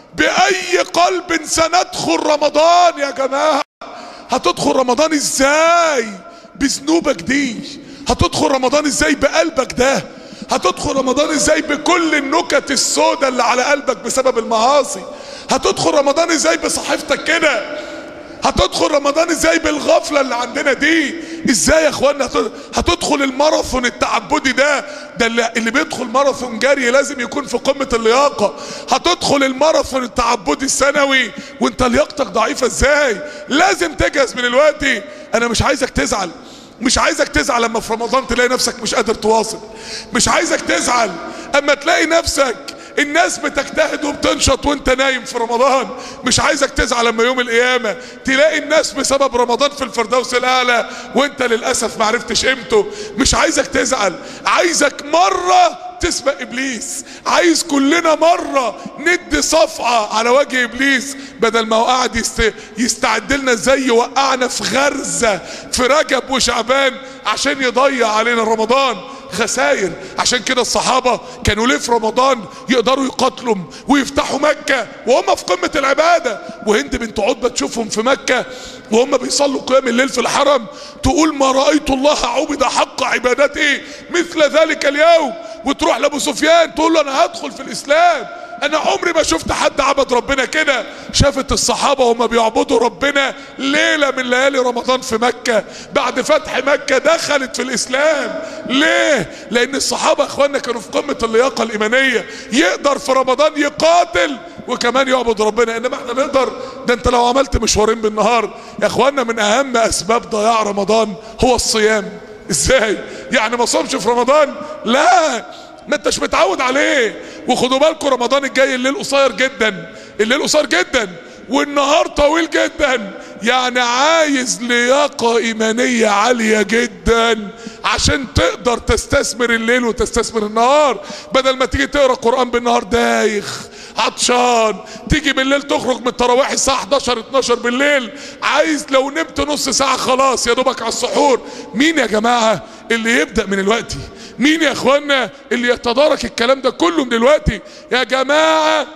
Speaker 1: بأي قلب سندخل رمضان يا جماعة. هتدخل رمضان ازاي بذنوبك دي؟ هتدخل رمضان ازاي بقلبك ده؟ هتدخل رمضان ازاي بكل النكت السوداء اللي على قلبك بسبب المعاصي؟ هتدخل رمضان ازاي بصحيفتك كده؟ هتدخل رمضان ازاي بالغفلة اللي عندنا دي؟ ازاي يا اخوانا هتدخل الماراثون التعبدي ده؟ ده اللي بيدخل ماراثون جري لازم يكون في قمة اللياقة. هتدخل الماراثون التعبدي السنوي وانت لياقتك ضعيفة ازاي؟ لازم تجهز من الوقت. انا مش عايزك تزعل، مش عايزك تزعل لما في رمضان تلاقي نفسك مش قادر تواصل، مش عايزك تزعل اما تلاقي نفسك الناس بتجتهد وبتنشط وانت نايم في رمضان، مش عايزك تزعل لما يوم القيامة تلاقي الناس بسبب رمضان في الفردوس الاعلى وانت للأسف معرفتش قيمته. مش عايزك تزعل، عايزك مرة تسبق ابليس، عايز كلنا مرة ندي صفعة على وجه ابليس بدل ما هو قاعد يست... يستعد لنا ازاي يوقعنا في غرزة في رجب وشعبان عشان يضيع علينا رمضان. خسائر. عشان كده الصحابة كانوا ليه في رمضان يقدروا يقاتلوا ويفتحوا مكة وهم في قمة العبادة، وهند بنت عتبة تشوفهم في مكة وهم بيصلوا قيام الليل في الحرم تقول ما رأيت الله عبد حق عبادته مثل ذلك اليوم، وتروح لابو سفيان تقول له انا هدخل في الاسلام، انا عمري ما شفت حد عبد ربنا كده. شافت الصحابة وهم بيعبدوا ربنا ليلة من ليالي رمضان في مكة بعد فتح مكة دخلت في الاسلام. ليه؟ لان الصحابة اخواننا كانوا في قمة اللياقة الايمانية، يقدر في رمضان يقاتل وكمان يعبد ربنا. انما احنا نقدر؟ ده انت لو عملت مشوارين بالنهار يا اخوانا. من اهم اسباب ضياع رمضان هو الصيام. ازاي يعني ما صومش في رمضان؟ لا، ما انتش متعود عليه. وخدوا بالكم رمضان الجاي الليل قصير جدا، الليل قصير جدا والنهار طويل جدا، يعني عايز لياقة ايمانية عالية جدا عشان تقدر تستثمر الليل وتستثمر النهار. بدل ما تيجي تقرأ قرآن بالنهار دايخ عطشان، تيجي بالليل تخرج من التراويح الساعة حداشر اتناشر بالليل عايز لو نمت نص ساعة خلاص يا دوبك على السحور. مين يا جماعة اللي يبدأ من الوقت؟ مين يا اخوانا اللي يتدارك الكلام ده كله من الوقت؟ يا جماعة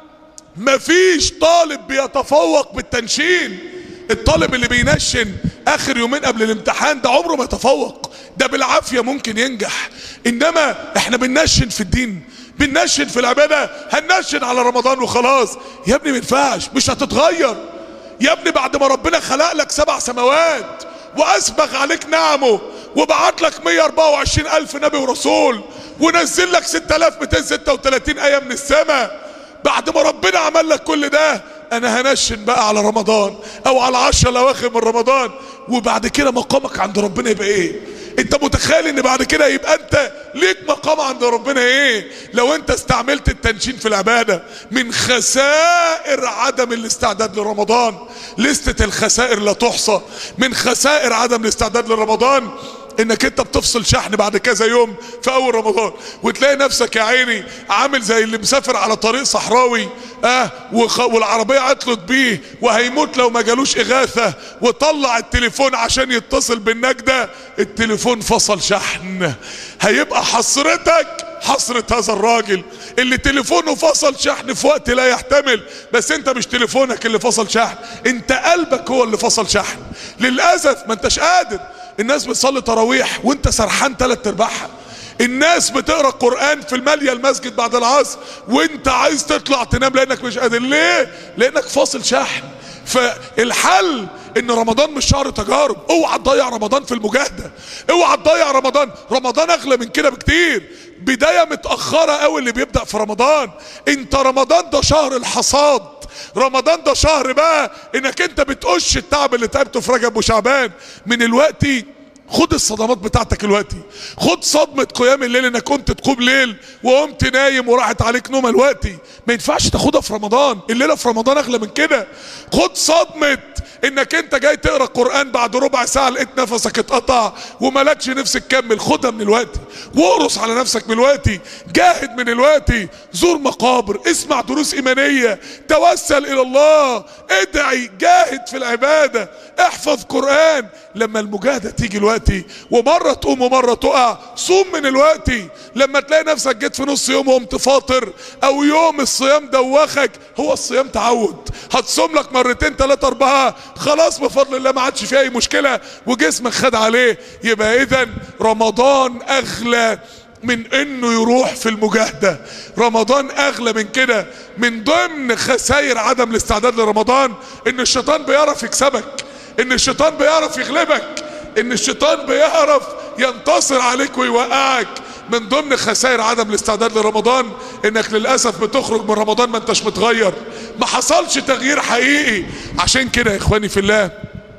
Speaker 1: مفيش طالب بيتفوق بالتنشين. الطالب اللي بينشن اخر يومين قبل الامتحان ده عمره ما يتفوق، ده بالعافية ممكن ينجح. انما احنا بننشن في الدين، بننشن في العبادة، هننشن على رمضان وخلاص. يا ابني مينفعش، مش هتتغير يا ابني. بعد ما ربنا خلق لك سبع سماوات واسبغ عليك نعمه وبعت لك مية واربعة وعشرين الف نبي ورسول ونزل لك ستة الاف ومئتين وستة وثلاثين ايه من السماء، بعد ما ربنا عمل لك كل ده انا هنشن بقى على رمضان او على عشرة الاواخر من رمضان، وبعد كده مقامك عند ربنا يبقى ايه؟ انت متخيل ان بعد كده يبقى انت ليك مقام عند ربنا ايه لو انت استعملت التنشين في العبادة؟ من خسائر عدم الاستعداد لرمضان، لستة الخسائر لا تحصى. من خسائر عدم الاستعداد لرمضان انك انت بتفصل شحن بعد كذا يوم في اول رمضان وتلاقي نفسك يا عيني عامل زي اللي مسافر على طريق صحراوي اه وخ... والعربية عطلت بيه وهيموت لو ما جالوش اغاثة، وطلع التليفون عشان يتصل بالنجدة التليفون فصل شحن. هيبقى حسرتك حسرة هذا الراجل اللي تليفونه فصل شحن في وقت لا يحتمل. بس انت مش تليفونك اللي فصل شحن، انت قلبك هو اللي فصل شحن. للأسف ما انتش قادر. الناس بتصلي تراويح وانت سرحان تلات ارباعها، الناس بتقرا قرآن في المالية المسجد بعد العصر وانت عايز تطلع تنام لانك مش قادر. ليه؟ لانك فاصل شحن. فالحل ان رمضان مش شهر تجارب. اوعى تضيع رمضان في المجاهدة، اوعى تضيع رمضان. رمضان اغلى من كده بكتير. بداية متأخرة قوي اللي بيبدأ في رمضان. انت رمضان ده شهر الحصاد، رمضان ده شهر بقى انك انت بتقش التعب اللي تعبته في رجب وشعبان. من الوقت خد الصدمات بتاعتك الوقتي، خد صدمة قيام الليل انك كنت تقوم ليل وقمت نايم وراحت عليك نومة الوقتي. ما ينفعش تاخدها في رمضان، الليلة في رمضان اغلى من كده. خد صدمة انك انت جاي تقرا قرآن بعد ربع ساعة لقيت نفسك اتقطع ومالكش نفس تكمل، خدها من الوقت واقرص على نفسك من الوقت، جاهد من الوقت، زور مقابر، اسمع دروس ايمانية، توسل الى الله، ادعي، جاهد في العبادة، احفظ قرآن. لما المجاهدة تيجي الوقت ومرة تقوم ومرة تقع، صوم من الوقت. لما تلاقي نفسك جيت في نص يوم وقمت فاطر او يوم الصيام دوخك، هو الصيام تعود، هتصوم لك مرتين ثلاثة اربعة خلاص بفضل الله ما عادش فيه اي مشكلة وجسمك خد عليه. يبقى اذا رمضان اغلى من انه يروح في المجاهدة، رمضان اغلى من كده. من ضمن خسائر عدم الاستعداد لرمضان ان الشيطان بيعرف يكسبك، ان الشيطان بيعرف يغلبك، ان الشيطان بيعرف ينتصر عليك ويوقعك. من ضمن خسائر عدم الاستعداد لرمضان انك للأسف بتخرج من رمضان ما انتش متغير، ما حصلش تغيير حقيقي. عشان كده يا اخواني في الله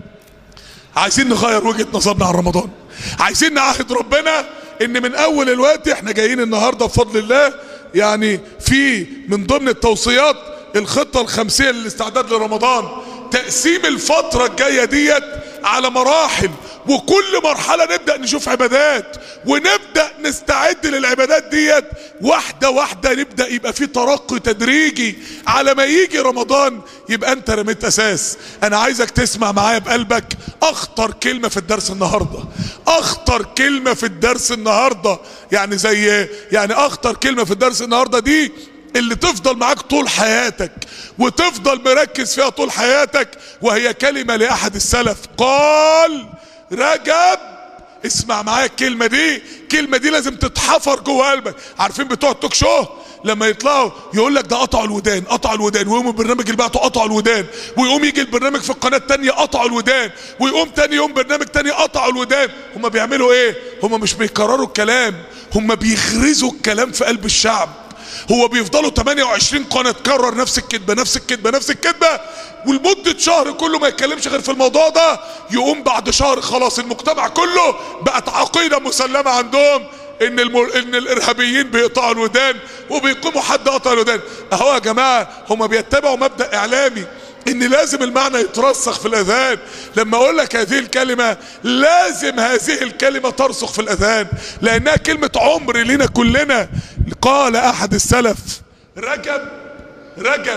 Speaker 1: عايزين نغير وجهة نظرنا عن رمضان، عايزين نعهد ربنا ان من اول الوقت احنا جايين النهاردة بفضل الله يعني في من ضمن التوصيات الخطة الخمسية للاستعداد لرمضان، تقسيم الفترة الجاية ديت على مراحل، وكل مرحلة نبدأ نشوف عبادات ونبدأ نستعد للعبادات ديت واحدة واحدة، نبدأ يبقى في ترقي تدريجي على ما يجي رمضان يبقى انت رميت اساس. انا عايزك تسمع معايا بقلبك اخطر كلمة في الدرس النهاردة، اخطر كلمة في الدرس النهاردة، يعني زي يعني اخطر كلمة في الدرس النهاردة دي اللي تفضل معاك طول حياتك وتفضل مركز فيها طول حياتك، وهي كلمة لأحد السلف قال: رجب. اسمع معايا الكلمة دي، الكلمة دي لازم تتحفر جوه قلبك. عارفين بتوع التوك شو لما يطلعوا يقول لك ده قطعوا الودان، قطعوا الودان، ويقوم البرنامج اللي بعته قطعوا الودان، ويقوم يجي البرنامج في القناة التانية قطعوا الودان، ويقوم تاني يوم برنامج تاني قطعوا الودان. هم بيعملوا ايه؟ هم مش بيكرروا الكلام، هم بيغرزوا الكلام في قلب الشعب. هو بيفضلوا ثمانية وعشرين قناة تكرر نفس الكذبة نفس الكذبة نفس الكذبة، ولمدة شهر كله ما يتكلمش غير في الموضوع ده. يقوم بعد شهر خلاص المجتمع كله بقت عقيدة مسلمة عندهم ان المر... ان الارهابيين بيقطعوا الودان وبيقوموا حد قطع الودان. اهو يا جماعة هم بيتبعوا مبدأ اعلامي ان لازم المعنى يترسخ في الاذهان. لما اقول لك هذه الكلمة لازم هذه الكلمة ترسخ في الاذهان، لانها كلمة عمر لنا كلنا. قال احد السلف: رجب رجب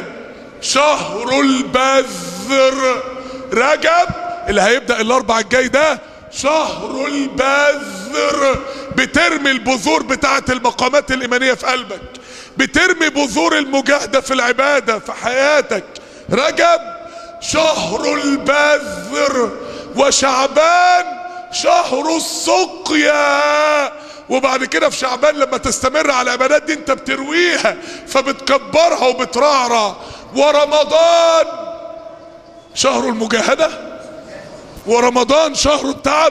Speaker 1: شهر البذر. رجب اللي هيبدأ الاربع الجاي ده شهر البذر، بترمي البذور بتاعة المقامات الايمانية في قلبك، بترمي بذور المجاهدة في العبادة في حياتك. رجب شهر البذر، وشعبان شهر السقيا. وبعد كده في شعبان لما تستمر على العبادات دي انت بترويها فبتكبرها وبترعرع. ورمضان شهر المجاهدة، ورمضان شهر التعب،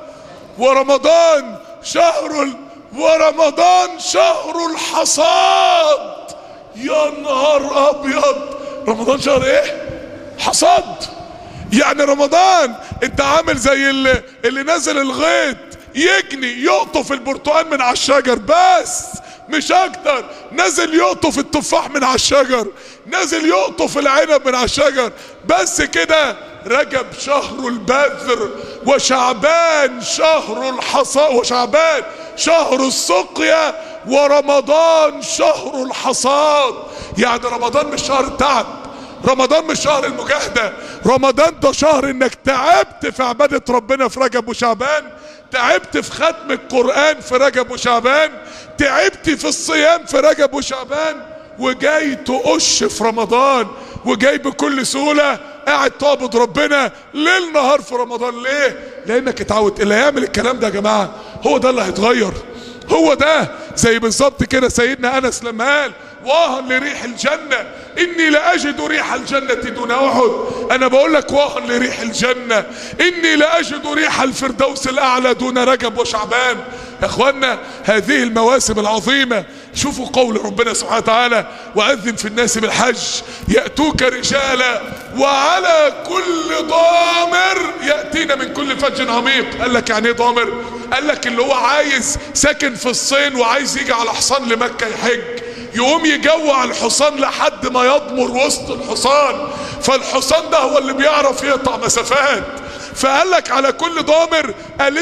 Speaker 1: ورمضان شهر ال... ورمضان شهر الحصاد. يا نهار ابيض، رمضان شهر ايه؟ حصاد. يعني رمضان انت عامل زي اللي, اللي نزل الغيط يجني يقطف البرتقال من على الشجر بس مش اكتر، نزل يقطف التفاح من على الشجر، نزل يقطف العنب من على الشجر بس كده. رجب شهر البذر، وشعبان شهر الحصاد، وشعبان شهر السقيا، ورمضان شهر الحصاد. يعني رمضان مش شهر التعب، رمضان مش شهر المجاهدة، رمضان ده شهر انك تعبت في عبادة ربنا في رجب وشعبان، تعبت في ختم القرآن في رجب وشعبان، تعبت في الصيام في رجب وشعبان، وجاي تقش في رمضان، وجاي بكل سهولة قاعد تعبد ربنا ليل نهار في رمضان. ليه؟ لانك اتعودت. اللي هيعمل الكلام ده يا جماعة هو ده اللي هيتغير، هو ده. زي بالظبط كده سيدنا انس لما قال: واها لريح الجنة اني لاجد ريح الجنة دون احد. انا بقول لك واها لريح الجنة اني لاجد ريح الفردوس الاعلى دون رجب وشعبان. يا اخوانا هذه المواسم العظيمة، شوفوا قول ربنا سبحانه وتعالى: واذن في الناس بالحج ياتوك رجالا وعلى كل ضامر ياتينا من كل فج عميق. قال لك يعني ايه ضامر؟ قال لك اللي هو عايز ساكن في الصين وعايز يجي على حصان لمكة يحج، يقوم يجوع الحصان لحد ما يضمر وسط الحصان، فالحصان ده هو اللي بيعرف يقطع مسافات. فقال لك على كل ضامر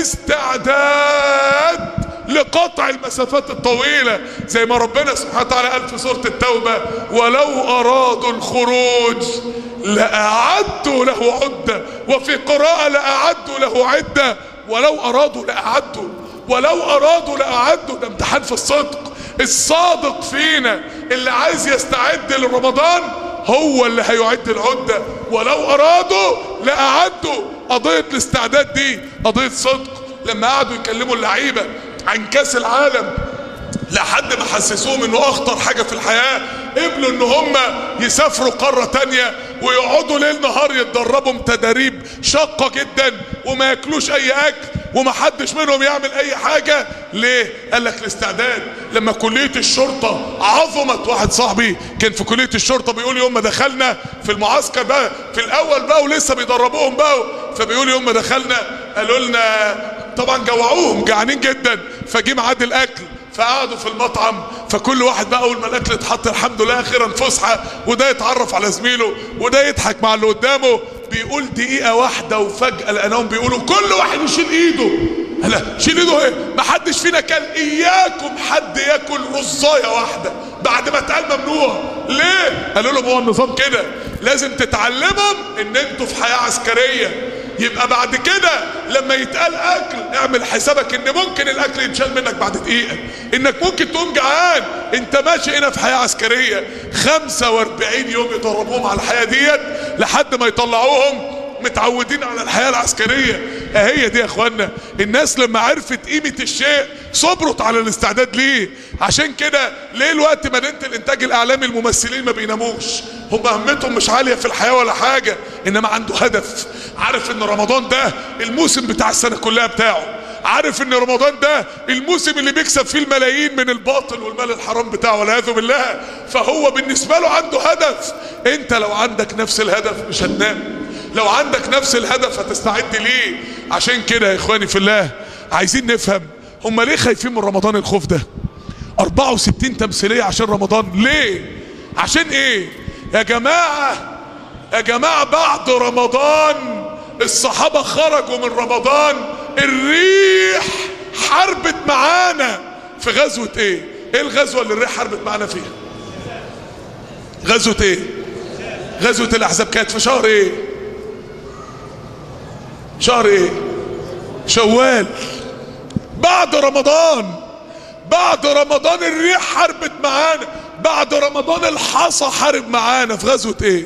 Speaker 1: الاستعداد لقطع المسافات الطويلة، زي ما ربنا سبحانه وتعالى قال في سورة التوبة: ولو أرادوا الخروج لأعدوا له عدة، وفي قراءة لأعدوا له عدة. ولو أرادوا لأعدوا، ولو أرادوا لأعدوا. ده امتحان في الصدق. الصادق فينا اللي عايز يستعد لرمضان هو اللي هيعد العدة. ولو أرادوا لأعدوا. قضية الاستعداد دي قضية صدق. لما قعدوا يكلموا اللعيبة عن كاس العالم لحد ما حسسوهم انه اخطر حاجة في الحياة، قبلوا ان هم يسافروا قارة تانية ويقعدوا ليل نهار يتدربوا تدريب شاقة جدا وما ياكلوش اي اكل وما حدش منهم يعمل اي حاجة. ليه؟ قال لك الاستعداد. لما كلية الشرطة عظمت، واحد صاحبي كان في كلية الشرطة بيقول يوم ما دخلنا في المعسكر بقى في الاول بقى ولسه بيدربوهم بقى، فبيقول يوم ما دخلنا قالوا لنا طبعا جوعوهم جعانين جدا، فجي ميعاد الاكل فقعدوا في المطعم، فكل واحد بقى اول ما الاكل اتحط الحمد لله اخيرا فسحه، وده يتعرف على زميله وده يضحك مع اللي قدامه. بيقول دقيقه واحده وفجاه لقيناهم بيقولوا كل واحد يشيل ايده. لا شيل ايده ايه؟ ما حدش فينا كان. اياكم حد ياكل رزايه واحده بعد ما اتقال ممنوع. ليه؟ قالوا لهم هو النظام كده، لازم تتعلمهم ان انتوا في حياه عسكريه. يبقى بعد كده لما يتقال اكل اعمل حسابك ان ممكن الاكل يتشال منك بعد دقيقة، انك ممكن تقوم جعان. انت ماشي هنا في حياة عسكرية خمسة واربعين يوم يدربوهم على الحياة ديت لحد ما يطلعوهم متعودين على الحياة العسكرية. اهي دي يا اخوانا الناس لما عرفت قيمة الشيء صبرت على الاستعداد ليه. عشان كده ليه الوقت مدينة الانتاج الاعلامي الممثلين ما بيناموش؟ هم همتهم مش عالية في الحياة ولا حاجة، انما عنده هدف. عارف ان رمضان ده الموسم بتاع السنة كلها بتاعه، عارف ان رمضان ده الموسم اللي بيكسب فيه الملايين من الباطل والمال الحرام بتاعه والعياذ بالله. فهو بالنسبة له عنده هدف. انت لو عندك نفس الهدف مش هتنام، لو عندك نفس الهدف هتستعد ليه. عشان كده يا اخواني في الله عايزين نفهم هم ليه خايفين من رمضان الخوف ده. أربعة وستين تمثيلية عشان رمضان، ليه؟ عشان ايه يا جماعة؟ يا جماعة بعد رمضان الصحابة خرجوا من رمضان الريح حربت معانا في غزوة ايه؟ ايه الغزوة اللي الريح حربت معانا فيها؟ غزوة ايه؟ غزوة الاحزاب. كانت في شهر ايه؟ شهر ايه؟ شوال. بعد رمضان، بعد رمضان الريح حربت معانا، بعد رمضان الحصى حارب معانا في غزوة ايه؟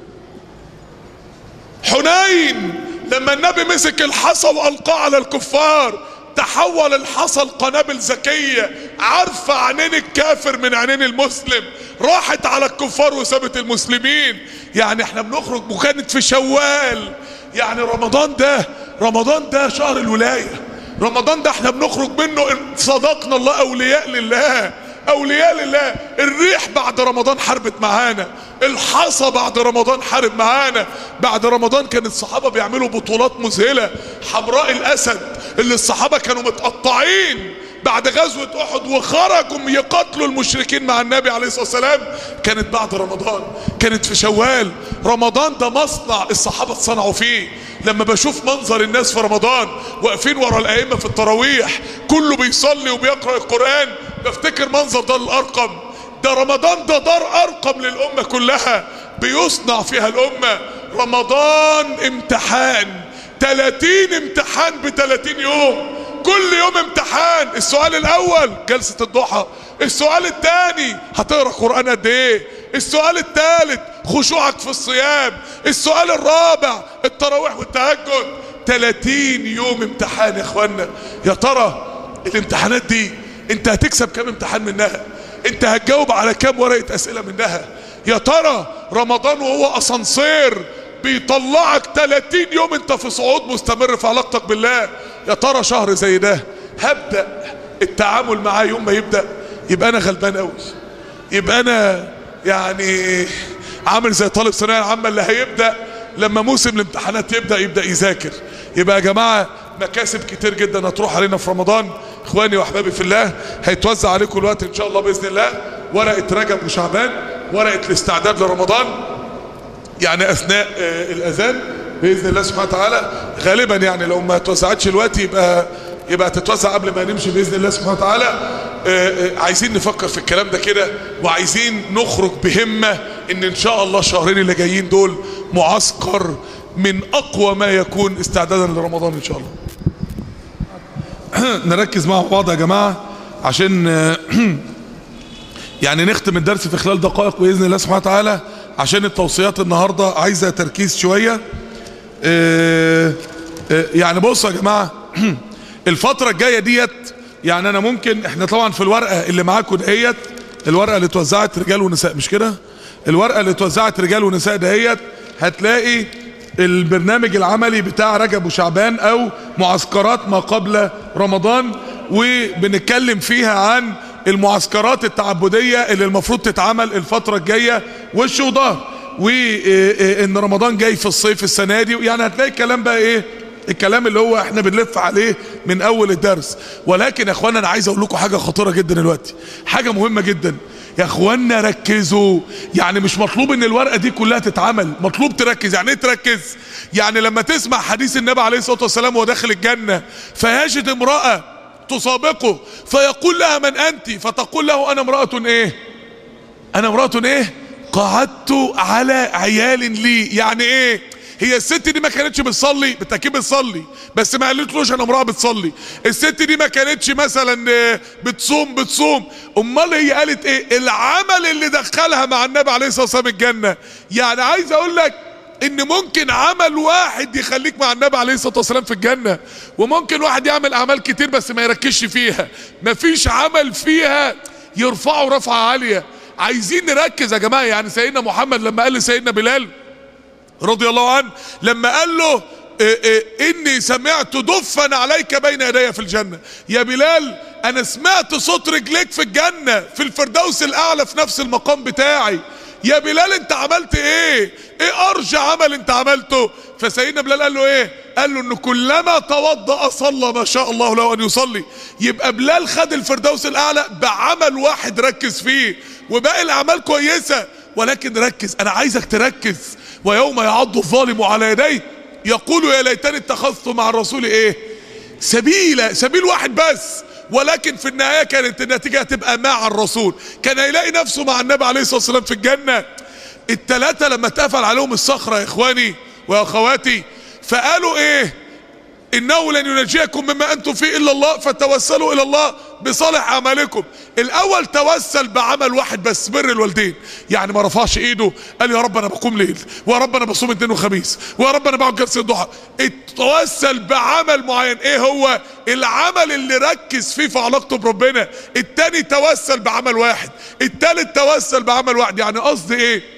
Speaker 1: حنين. لما النبي مسك الحصى والقاه على الكفار تحول الحصى لقنابل ذكية عارفة عينين الكافر من عينين المسلم، راحت على الكفار وسابت المسلمين. يعني احنا بنخرج وكانت في شوال. يعني رمضان ده رمضان ده شهر الولاية. رمضان ده احنا بنخرج منه صدقنا الله اولياء لله، اولياء لله. الريح بعد رمضان حربت معانا، الحصى بعد رمضان حارب معانا. بعد رمضان كان الصحابة بيعملوا بطولات مذهلة. حمراء الاسد اللي الصحابة كانوا متقطعين بعد غزوة احد وخرجوا يقاتلوا المشركين مع النبي عليه الصلاة والسلام، كانت بعد رمضان، كانت في شوال. رمضان ده مصنع الصحابة اتصنعوا فيه. لما بشوف منظر الناس في رمضان واقفين ورا الائمة في التراويح كله بيصلي وبيقرأ القرآن بفتكر منظر دار الارقم. ده رمضان ده دار ارقم للامة كلها بيصنع فيها الامة. رمضان امتحان، تلاتين امتحان بتلاتين يوم، كل يوم امتحان. السؤال الاول جلسة الضحى، السؤال الثاني هتقرأ قرآن قد ايه، السؤال الثالث خشوعك في الصيام، السؤال الرابع التراويح والتهجد. تلاتين يوم امتحان يا اخوانا. يا ترى الامتحانات دي انت هتكسب كام امتحان منها؟ انت هتجاوب على كام ورقة اسئلة منها؟ يا ترى رمضان وهو اسانسير بيطلعك تلاتين يوم انت في صعود مستمر في علاقتك بالله. يا ترى شهر زي ده هبدأ التعامل معاه يوم ما يبدأ يبقى انا غلبان قوي، يبقى انا يعني عامل زي طالب ثانويه العامه اللي هيبدأ لما موسم الامتحانات يبدأ يبدأ يذاكر. يبقى يا جماعة مكاسب كتير جدا هتروح علينا في رمضان. اخواني واحبابي في الله هيتوزع عليكم الوقت ان شاء الله باذن الله ورقة رجب وشعبان، ورقة الاستعداد لرمضان. يعني اثناء الاذان باذن الله سبحانه وتعالى. غالبا يعني لو ما توزعتش الوقت يبقى يبقى تتوزع قبل ما نمشي باذن الله سبحانه وتعالى. عايزين نفكر في الكلام ده كده، وعايزين نخرج بهمه ان ان شاء الله الشهرين اللي جايين دول معسكر من اقوى ما يكون استعدادا لرمضان ان شاء الله. نركز مع بعض يا جماعه عشان يعني نختم الدرس في خلال دقائق باذن الله سبحانه وتعالى، عشان التوصيات النهارده عايزه تركيز شويه. يعني بصوا يا جماعه الفتره الجايه ديت، يعني انا ممكن احنا طبعا في الورقه اللي معاكم دهيت، الورقه اللي اتوزعت رجال ونساء مش كده؟ الورقه اللي اتوزعت رجال ونساء دهيت هتلاقي البرنامج العملي بتاع رجب وشعبان او معسكرات ما قبل رمضان، وبنتكلم فيها عن المعسكرات التعبديه اللي المفروض تتعمل الفتره الجايه وش وظهر، وان رمضان جاي في الصيف السنه دي. يعني هتلاقي الكلام بقى ايه، الكلام اللي هو احنا بنلف عليه من اول الدرس. ولكن يا اخوانا انا عايز اقول لكم حاجه خطيره جدا دلوقتي، حاجه مهمه جدا يا اخوانا، ركزوا. يعني مش مطلوب ان الورقه دي كلها تتعمل، مطلوب تركز. يعني ايه تركز؟ يعني لما تسمع حديث النبي عليه الصلاه والسلام وهو داخل الجنه فيجد امراه تسابقه فيقول لها من انت؟ فتقول له انا امراه ايه؟ انا امراه ايه؟ قعدت على عيال لي. يعني ايه؟ هي الست دي ما كانتش بتصلي، بالتاكيد بتصلي بس ما قالتلوش انا امراه بتصلي. الست دي ما كانتش مثلا بتصوم بتصوم امال هي قالت ايه؟ العمل اللي دخلها مع النبي عليه الصلاه والسلام الجنه. يعني عايز اقول لك ان ممكن عمل واحد يخليك مع النبي عليه الصلاه والسلام في الجنه، وممكن واحد يعمل اعمال كتير بس ما يركزش فيها، مفيش عمل فيها يرفعه رفعه عاليه. عايزين نركز يا جماعه. يعني سيدنا محمد لما قال لسيدنا بلال رضي الله عنه، لما قال له إيه إيه اني سمعت دفا عليك بين يدي في الجنه، يا بلال انا سمعت صوت رجليك في الجنه في الفردوس الاعلى في نفس المقام بتاعي. يا بلال انت عملت ايه؟ ايه ارجى عمل انت عملته؟ فسيدنا بلال قال له ايه؟ قال له انه كلما توضأ صلى ما شاء الله له ان يصلي. يبقى بلال خد الفردوس الاعلى بعمل واحد ركز فيه، وباقي الاعمال كويسه ولكن ركز. انا عايزك تركز. ويوم يعض الظالم على يديه يقول يا ليتني اتخذت مع الرسول ايه؟ سبيلا. سبيل واحد بس، ولكن في النهايه كانت النتيجه هتبقى مع الرسول، كان هيلاقي نفسه مع النبي عليه الصلاه والسلام في الجنه. الثلاثه لما اتقفل عليهم الصخره يا اخواني ويا اخواتي فقالوا ايه؟ انه لن ينجيكم مما انتم فيه الا الله فتوسلوا الى الله بصالح اعمالكم. الاول توسل بعمل واحد بس، بر الوالدين. يعني ما رفعش ايده قال يا رب انا بقوم ليل، ويا رب انا بصوم اثنين وخميس، ويا رب انا بقعد جلسه الضحى. اتوسل بعمل معين. ايه هو العمل اللي ركز فيه في علاقته بربنا؟ التاني توسل بعمل واحد، التالت توسل بعمل واحد. يعني قصدي ايه؟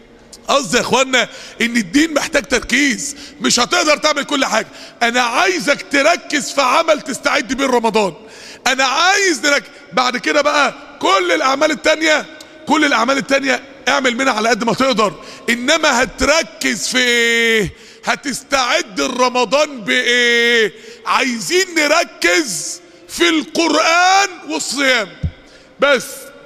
Speaker 1: قصدي يا اخوانا ان الدين محتاج تركيز، مش هتقدر تعمل كل حاجه. انا عايزك تركز في عمل تستعد بيه رمضان. انا عايز نركز. بعد كده بقى كل الاعمال التانيه كل الاعمال التانيه اعمل منها على قد ما تقدر، انما هتركز في ايه؟ هتستعد رمضان بايه؟ عايزين نركز في القرآن والصيام بس،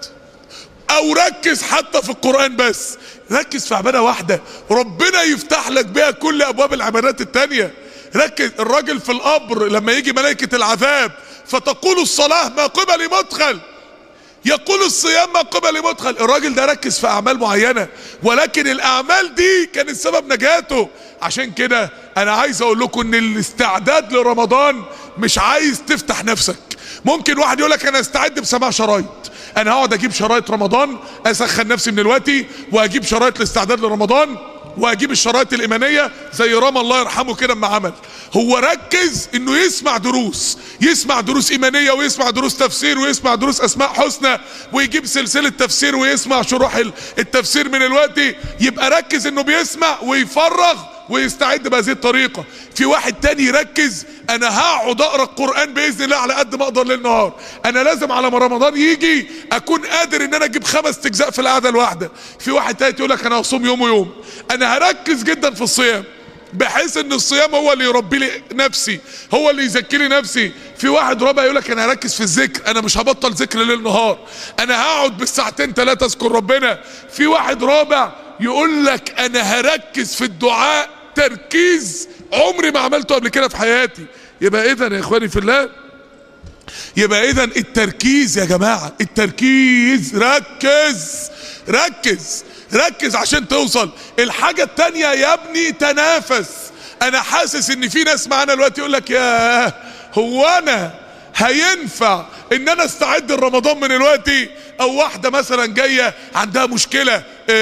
Speaker 1: او ركز حتى في القرآن بس. ركز في عبادة واحدة ربنا يفتح لك بها كل ابواب العبادات التانية. ركز. الراجل في القبر لما يجي ملائكة العذاب فتقول الصلاة ما قبل مدخل، يقول الصيام ما قبل مدخل. الراجل ده ركز في اعمال معينة، ولكن الاعمال دي كانت سبب نجاته. عشان كده انا عايز اقول لكم ان الاستعداد لرمضان مش عايز تفتح نفسك. ممكن واحد يقول لك انا استعد بسماع شرايط، انا هقعد اجيب شرايط رمضان اسخن نفسي من دلوقتي، واجيب شرايط الاستعداد لرمضان، واجيب الشرايط الايمانيه زي رامي الله يرحمه كده اما عمل. هو ركز انه يسمع دروس، يسمع دروس ايمانيه، ويسمع دروس تفسير، ويسمع دروس اسماء حسنى، ويجيب سلسله تفسير، ويسمع شروح التفسير من الوقت. يبقى ركز انه بيسمع ويفرغ ويستعد بهذه الطريقه. في واحد تاني يركز انا هقعد اقرا القران باذن الله على قد ما اقدر ليل نهار، انا لازم على ما رمضان يجي اكون قادر ان انا اجيب خمس اجزاء في القعده الواحده. في واحد تالت يقول لك انا هصوم يوم ويوم، انا هركز جدا في الصيام بحيث ان الصيام هو اللي يربي لي نفسي، هو اللي يزكي لي نفسي. في واحد رابع يقول لك انا هركز في الذكر، انا مش هبطل ذكر ليل نهار، انا هقعد بالساعتين ثلاثه اذكر ربنا. في واحد رابع يقول لك انا هركز في الدعاء تركيز عمري ما عملته قبل كده في حياتي. يبقى اذا يا اخواني في الله، يبقى اذا التركيز يا جماعة، التركيز، ركز ركز ركز عشان توصل. الحاجة التانية يا ابني تنافس. انا حاسس ان في ناس معانا دلوقتي يقول لك يا هو انا هينفع ان انا استعد لرمضان من دلوقتي؟ او واحدة مثلا جاية عندها مشكلة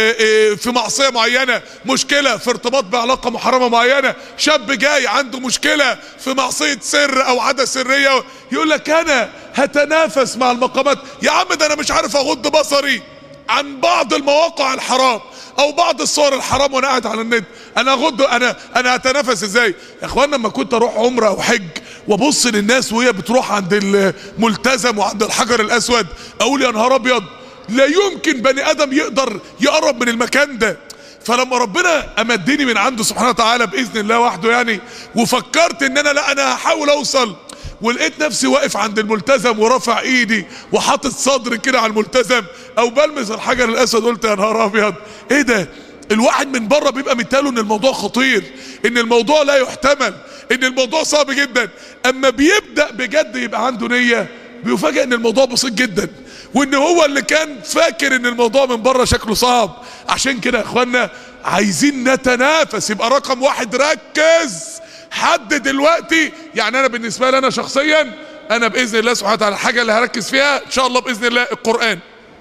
Speaker 1: في معصية معينة، مشكلة في ارتباط بعلاقة محرمة معينة، شاب جاي عنده مشكلة في معصية سر او عادة سرية، يقول لك انا هتنافس مع المقامات. يا عم ده انا مش عارف اغض بصري عن بعض المواقع الحرام او بعض الصور الحرام وانا قاعد على النت، انا اغض انا انا هتنافس ازاي؟ يا اخوانا لما كنت اروح عمره او حج وابص للناس وهي بتروح عند الملتزم وعند الحجر الاسود، اقول يا نهار ابيض، لا يمكن بني ادم يقدر يقرب من المكان ده. فلما ربنا امدني من عنده سبحانه وتعالى باذن الله وحده يعني، وفكرت ان انا لا انا هحاول اوصل، ولقيت نفسي واقف عند الملتزم ورافع ايدي وحاطط صدري كده على الملتزم او بلمس الحجر الاسود، قلت يا نهار ابيض ايه ده؟ الواحد من بره بيبقى متقاله ان الموضوع خطير، ان الموضوع لا يحتمل، ان الموضوع صعب جدا. اما بيبدأ بجد يبقى عنده نية، بيفاجئ ان الموضوع بسيط جدا، وان هو اللي كان فاكر ان الموضوع من بره شكله صعب. عشان كده يا اخوانا عايزين نتنافس. يبقى رقم واحد ركز، حد دلوقتي يعني انا بالنسبة لي انا شخصيا، انا باذن الله سبحانه وتعالى الحاجة اللي هركز فيها ان شاء الله باذن الله القرآن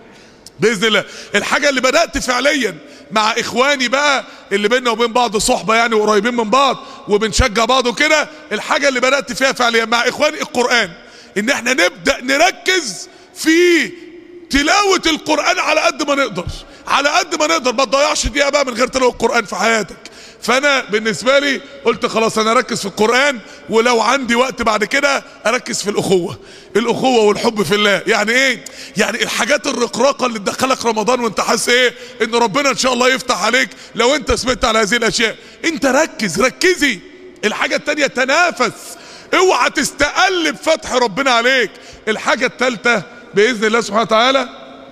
Speaker 1: باذن الله. الحاجة اللي بدأت فعليا مع اخواني بقى اللي بيننا وبين بعض صحبة يعني وقريبين من بعض وبنشجع بعض وكده، الحاجة اللي بدأت فيها فعليا مع اخواني القرآن، ان احنا نبدأ نركز في تلاوة القرآن على قد ما نقدر، على قد ما نقدر. ما تضيعش دقيقة بقى من غير تلاوة القرآن في حياتك. فانا بالنسبة لي قلت خلاص انا اركز في القرآن، ولو عندي وقت بعد كده اركز في الاخوة، الاخوة والحب في الله. يعني ايه؟ يعني الحاجات الرقراقة اللي تدخلك رمضان وانت حاسس ايه ان ربنا ان شاء الله يفتح عليك لو انت سمعت على هذه الاشياء. انت ركز، ركزي. الحاجة التانية تنافس، اوعى تستقل بفتح ربنا عليك. الحاجة التالتة باذن الله سبحانه وتعالى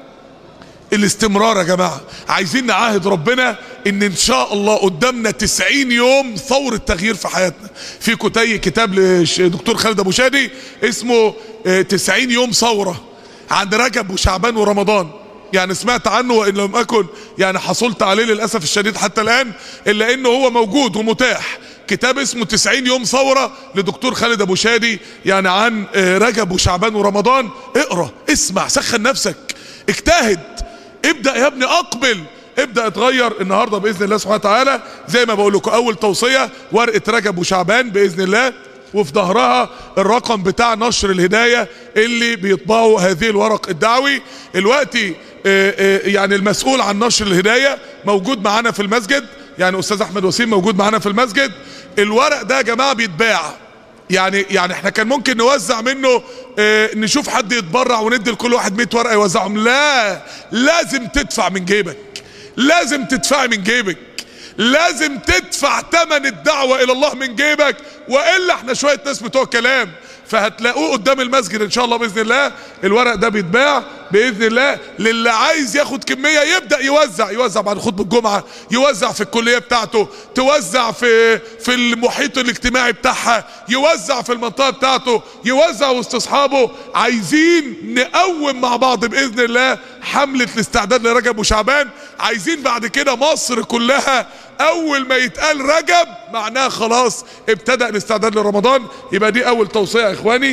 Speaker 1: الاستمرار. يا جماعة عايزين نعاهد ربنا ان ان شاء الله قدامنا تسعين يوم ثورة تغيير في حياتنا. في كتي كتاب لدكتور خالد ابو شادي اسمه تسعين يوم ثورة عند رجب وشعبان ورمضان. يعني سمعت عنه وان لم اكن يعني حصلت عليه للاسف الشديد حتى الان، الا انه هو موجود ومتاح. كتاب اسمه تسعين يوم ثورة لدكتور خالد ابو شادي، يعني عن رجب وشعبان ورمضان. اقرأ، اسمع، سخن نفسك، اجتهد، ابدأ يا ابني، اقبل، ابدأ اتغير النهاردة بإذن الله سبحانه وتعالى. زي ما بقول لكم اول توصية ورقة رجب وشعبان بإذن الله، وفي ظهرها الرقم بتاع نشر الهداية اللي بيطبعوا هذه الورق الدعوي. الوقتي يعني المسؤول عن نشر الهداية موجود معانا في المسجد، يعني استاذ احمد وسيم موجود معانا في المسجد. الورق ده يا جماعة بيتباع، يعني يعني احنا كان ممكن نوزع منه اه نشوف حد يتبرع وندي لكل واحد مية ورقة يوزعهم. لا، لازم تدفع من جيبك، لازم تدفع من جيبك، لازم تدفع ثمن الدعوة الى الله من جيبك، والا احنا شوية ناس بتوع كلام. فهتلاقوه قدام المسجد ان شاء الله باذن الله. الورق ده بيتباع باذن الله للي عايز ياخد كميه يبدا يوزع، يوزع بعد خطبه الجمعه، يوزع في الكليه بتاعته، توزع في في المحيط الاجتماعي بتاعها، يوزع في المنطقه بتاعته، يوزع وسط اصحابه. عايزين نقوم مع بعض باذن الله حمله الاستعداد لرجب وشعبان. عايزين بعد كده مصر كلها اول ما يتقال رجب معناها خلاص ابتدأ الاستعداد لرمضان. يبقى دي اول توصية يا اخواني.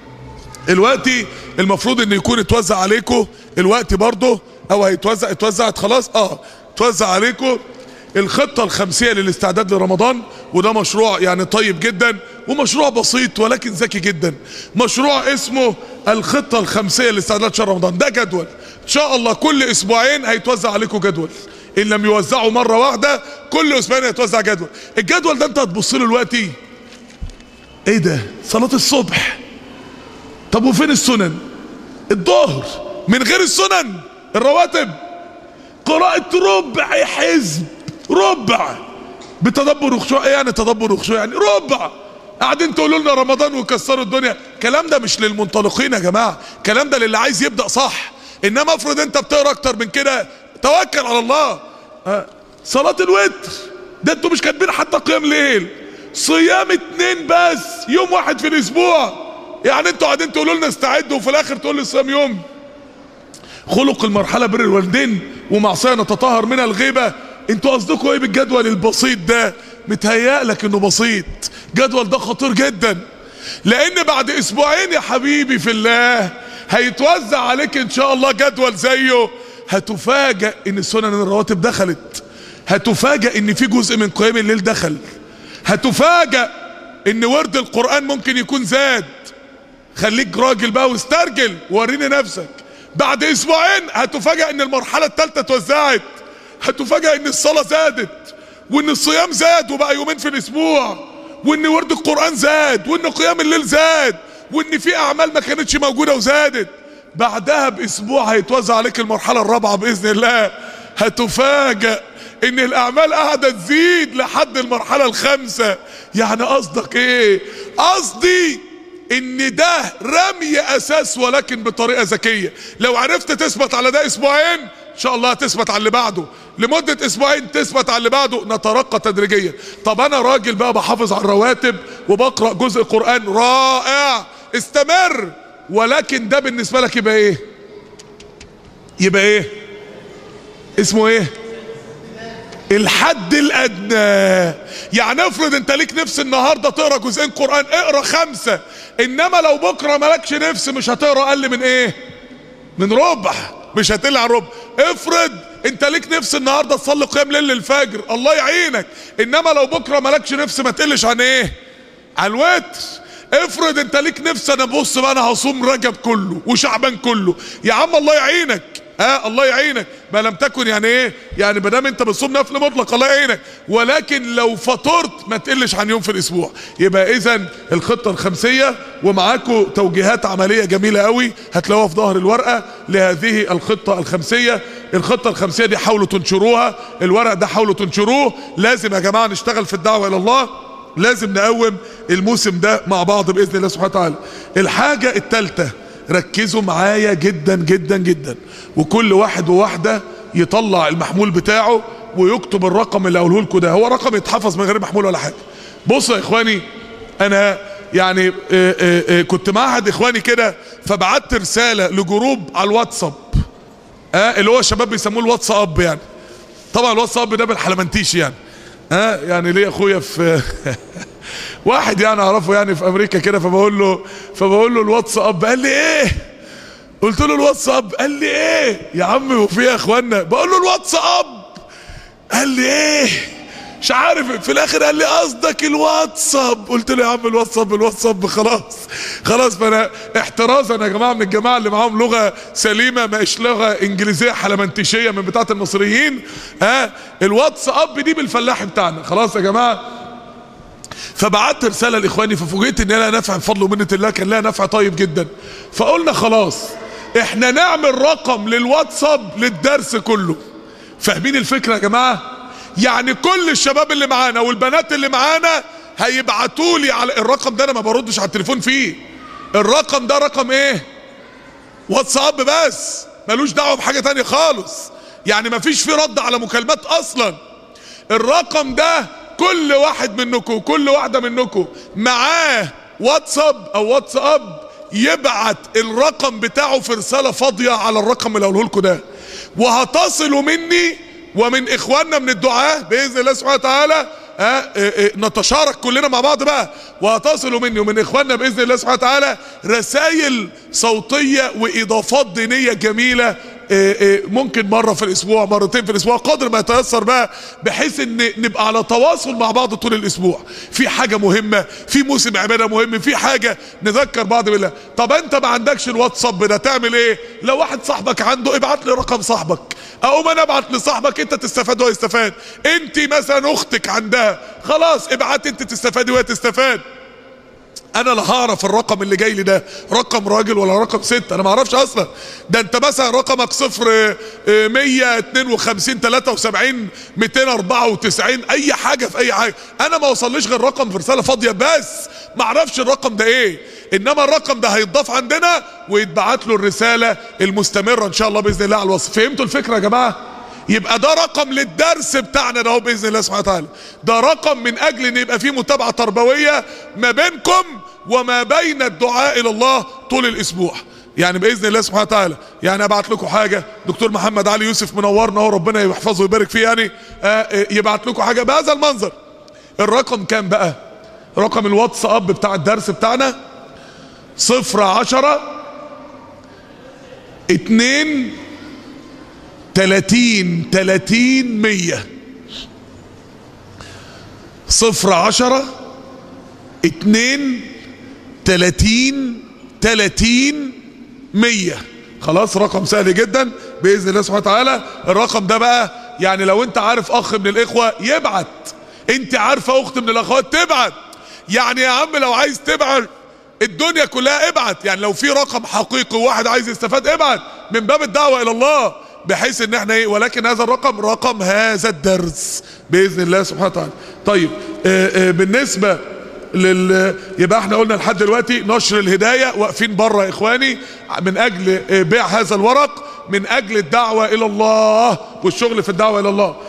Speaker 1: الوقت المفروض ان يكون اتوزع عليكم الوقت برضه، او هيتوزع اتوزعت خلاص اه اتوزع عليكم الخطة الخمسية للاستعداد لرمضان. وده مشروع يعني طيب جدا ومشروع بسيط ولكن ذكي جدا. مشروع اسمه الخطة الخمسية للاستعداد لشهر رمضان. ده جدول ان شاء الله كل اسبوعين هيتوزع عليكم جدول، ان لم يوزعوا مرة واحدة كل اسبوعين هيتوزع جدول. الجدول ده انت هتبص له دلوقتي ايه ده؟ صلاة الصبح. طب وفين السنن؟ الظهر من غير السنن، الرواتب، قراءة ربع حزب، ربع بتدبر وخشوع. ايه يعني تدبر وخشوع؟ يعني ربع. قاعدين تقولوا لنا رمضان وكسروا الدنيا. الكلام ده مش للمنطلقين يا جماعة، الكلام ده للي عايز يبدأ صح. انما افرض انت بتقرا اكتر من كده، توكل على الله. ها صلاة الوتر ده انتوا مش كاتبين حتى قيام ليل، صيام اتنين بس يوم واحد في الاسبوع. يعني انتوا قاعدين تقولوا لنا استعدوا وفي الاخر تقول لي صيام يوم. خلق المرحلة بر الوالدين ومعصية نتطهر منها الغيبة. انتوا قصدكم ايه بالجدول البسيط ده؟ متهيأ لك انه بسيط، جدول ده خطير جدا، لان بعد اسبوعين يا حبيبي في الله هيتوزع عليك ان شاء الله جدول زيه. هتفاجأ ان سنن الرواتب دخلت، هتفاجأ ان في جزء من قيام الليل دخل، هتفاجأ ان ورد القرآن ممكن يكون زاد. خليك راجل بقى واسترجل ووريني نفسك. بعد اسبوعين هتفاجأ ان المرحلة الثالثة اتوزعت، هتفاجأ ان الصلاة زادت، وان الصيام زاد وبقى يومين في الاسبوع، وان ورد القرآن زاد، وان قيام الليل زاد، وان في اعمال ما كانتش موجودة وزادت. بعدها باسبوع هيتوزع عليك المرحلة الرابعة باذن الله. هتفاجأ ان الاعمال قاعدة تزيد لحد المرحلة الخامسة. يعني قصدك ايه؟ قصدي ان ده رمي اساس ولكن بطريقة ذكية. لو عرفت تثبت على ده اسبوعين ان شاء الله هتثبت على اللي بعده، لمدة اسبوعين تثبت على اللي بعده، نترقى تدريجيا. طب انا راجل بقى بحافظ على الرواتب وبقرأ جزء قرآن، رائع، استمر. ولكن ده بالنسبة لك يبقى ايه؟ يبقى ايه؟ اسمه ايه؟ الحد الادنى. يعني افرض انت ليك نفس النهارده تقرا جزئين قرآن، اقرا خمسة. انما لو بكره مالكش نفس مش هتقرا اقل من ايه؟ من ربع، مش هتقل عن ربع. افرض انت ليك نفس النهارده تصلي قيام ليل الفجر، الله يعينك. انما لو بكره مالكش نفس ما تقلش عن ايه؟ عن الوتر. افرض انت ليك نفس انا بص بقى انا هصوم رجب كله وشعبان كله، يا عم الله يعينك، ها الله يعينك. ما لم تكن يعني ايه؟ يعني ما دام انت بتصوم نفل مطلق الله يعينك. ولكن لو فطرت ما تقلش عن يوم في الاسبوع. يبقى اذا الخطه الخمسيه، ومعاكم توجيهات عمليه جميله قوي هتلاقوها في ظهر الورقه لهذه الخطه الخمسيه. الخطه الخمسيه دي حاولوا تنشروها، الورق ده حاولوا تنشروه. لازم يا جماعه نشتغل في الدعوه الى الله، لازم نقوم الموسم ده مع بعض باذن الله سبحانه وتعالى. الحاجه الثالثه، ركزوا معايا جدا جدا جدا، وكل واحد وواحده يطلع المحمول بتاعه ويكتب الرقم اللي اقوله لكم ده. هو رقم يتحفظ من غير محمول ولا حاجه. بصوا يا اخواني، انا يعني اه اه اه كنت معهد اخواني كده، فبعت رساله لجروب على الواتساب، اه اللي هو الشباب بيسموه الواتساب. يعني طبعا الواتساب ده بالحلمنتيش يعني، ها اه يعني ليه اخويا في واحد يعني اعرفه يعني في امريكا كده، فبقول له فبقول له الواتساب، قال لي ايه؟ قلت له الواتساب، قال لي ايه يا عم وفي يا اخوانا؟ بقول له الواتساب، قال لي ايه مش عارف. في الاخر قال لي قصدك الواتساب. قلت له يا عم الواتساب الواتساب خلاص خلاص. فانا احترازا يا جماعه من الجماعه اللي معاهم لغه سليمه، مش لغه انجليزيه حلمنتشيه من بتاعه المصريين، ها الواتساب دي بالفلاح بتاعنا خلاص يا جماعه. فبعت رساله لاخواني، ففوجئت ان لها نفع بفضل ومنه الله، كان لها نفع طيب جدا. فقلنا خلاص احنا نعمل رقم للواتساب للدرس كله. فاهمين الفكره يا جماعه؟ يعني كل الشباب اللي معانا والبنات اللي معانا هيبعتوا لي على الرقم ده. انا ما بردش على التليفون فيه، الرقم ده رقم ايه؟ واتساب بس، ملوش دعوه بحاجه تانية خالص. يعني ما فيش فيه رد على مكالمات اصلا. الرقم ده كل واحد منكم وكل واحده منكم معاه واتساب او واتساب يبعت الرقم بتاعه في رساله فاضيه على الرقم اللي هقوله لكم ده، وهتصلوا مني ومن اخواننا من الدعاة باذن الله سبحانه وتعالى. ها نتشارك كلنا مع بعض بقى، وهتصلوا مني ومن اخواننا باذن الله سبحانه وتعالى رسائل صوتيه واضافات دينيه جميله، ممكن مرة في الاسبوع، مرتين في الاسبوع، قدر ما يتيسر بقى، بحيث ان نبقى على تواصل مع بعض طول الاسبوع. في حاجة مهمة، في موسم عبادة مهم، في حاجة نذكر بعض بالله. طب انت ما عندكش الواتساب ده تعمل ايه؟ لو واحد صاحبك عنده ابعت لي رقم صاحبك، او انا ابعت لصاحبك انت تستفاد وهو يستفاد. انت مثلا اختك عندها، خلاص ابعت انت تستفادي وهي تستفاد. انا لا هعرف الرقم اللي جاي لي ده رقم راجل ولا رقم ست، انا ما اعرفش اصلا. ده انت مثلا رقمك صفر مية اتنين وخمسين تلاتة وسبعين ميتين اربعة وتسعين اي حاجه في اي حاجه، انا ما وصليش غير رقم في رساله فاضيه بس، ما اعرفش الرقم ده ايه. انما الرقم ده هيتضاف عندنا ويتبعت له الرساله المستمره ان شاء الله باذن الله على الوصف. فهمتوا الفكره يا جماعه؟ يبقى ده رقم للدرس بتاعنا ده باذن الله سبحانه وتعالى. ده رقم من اجل ان يبقى فيه متابعه تربويه ما بينكم وما بين الدعاء الى الله طول الاسبوع، يعني باذن الله سبحانه وتعالى. يعني ابعت لكم حاجه، دكتور محمد علي يوسف منورنا اهو، ربنا يحفظه ويبارك فيه، يعني آه يبعت لكم حاجه بهذا المنظر. الرقم كام بقى؟ رقم الواتس اب بتاع الدرس بتاعنا صفر عشرة اتنين تلاتين تلاتين مية. صفر عشرة اتنين تلاتين تلاتين مية. خلاص رقم سهل جدا باذن الله سبحانه وتعالى. الرقم ده بقى يعني لو انت عارف اخ من الاخوه يبعت، انت عارفه اخت من الاخوات تبعت، يعني يا عم لو عايز تبعت الدنيا كلها ابعت، يعني لو في رقم حقيقي وواحد عايز يستفاد ابعت من باب الدعوه الى الله، بحيث ان احنا ايه، ولكن هذا الرقم رقم هذا الدرس باذن الله سبحانه وتعالى. طيب آآ آآ بالنسبه لل يبقى احنا قلنا لحد دلوقتي نشر الهدايه، واقفين بره يا اخواني من اجل بيع هذا الورق، من اجل الدعوه الى الله والشغل في الدعوه الى الله.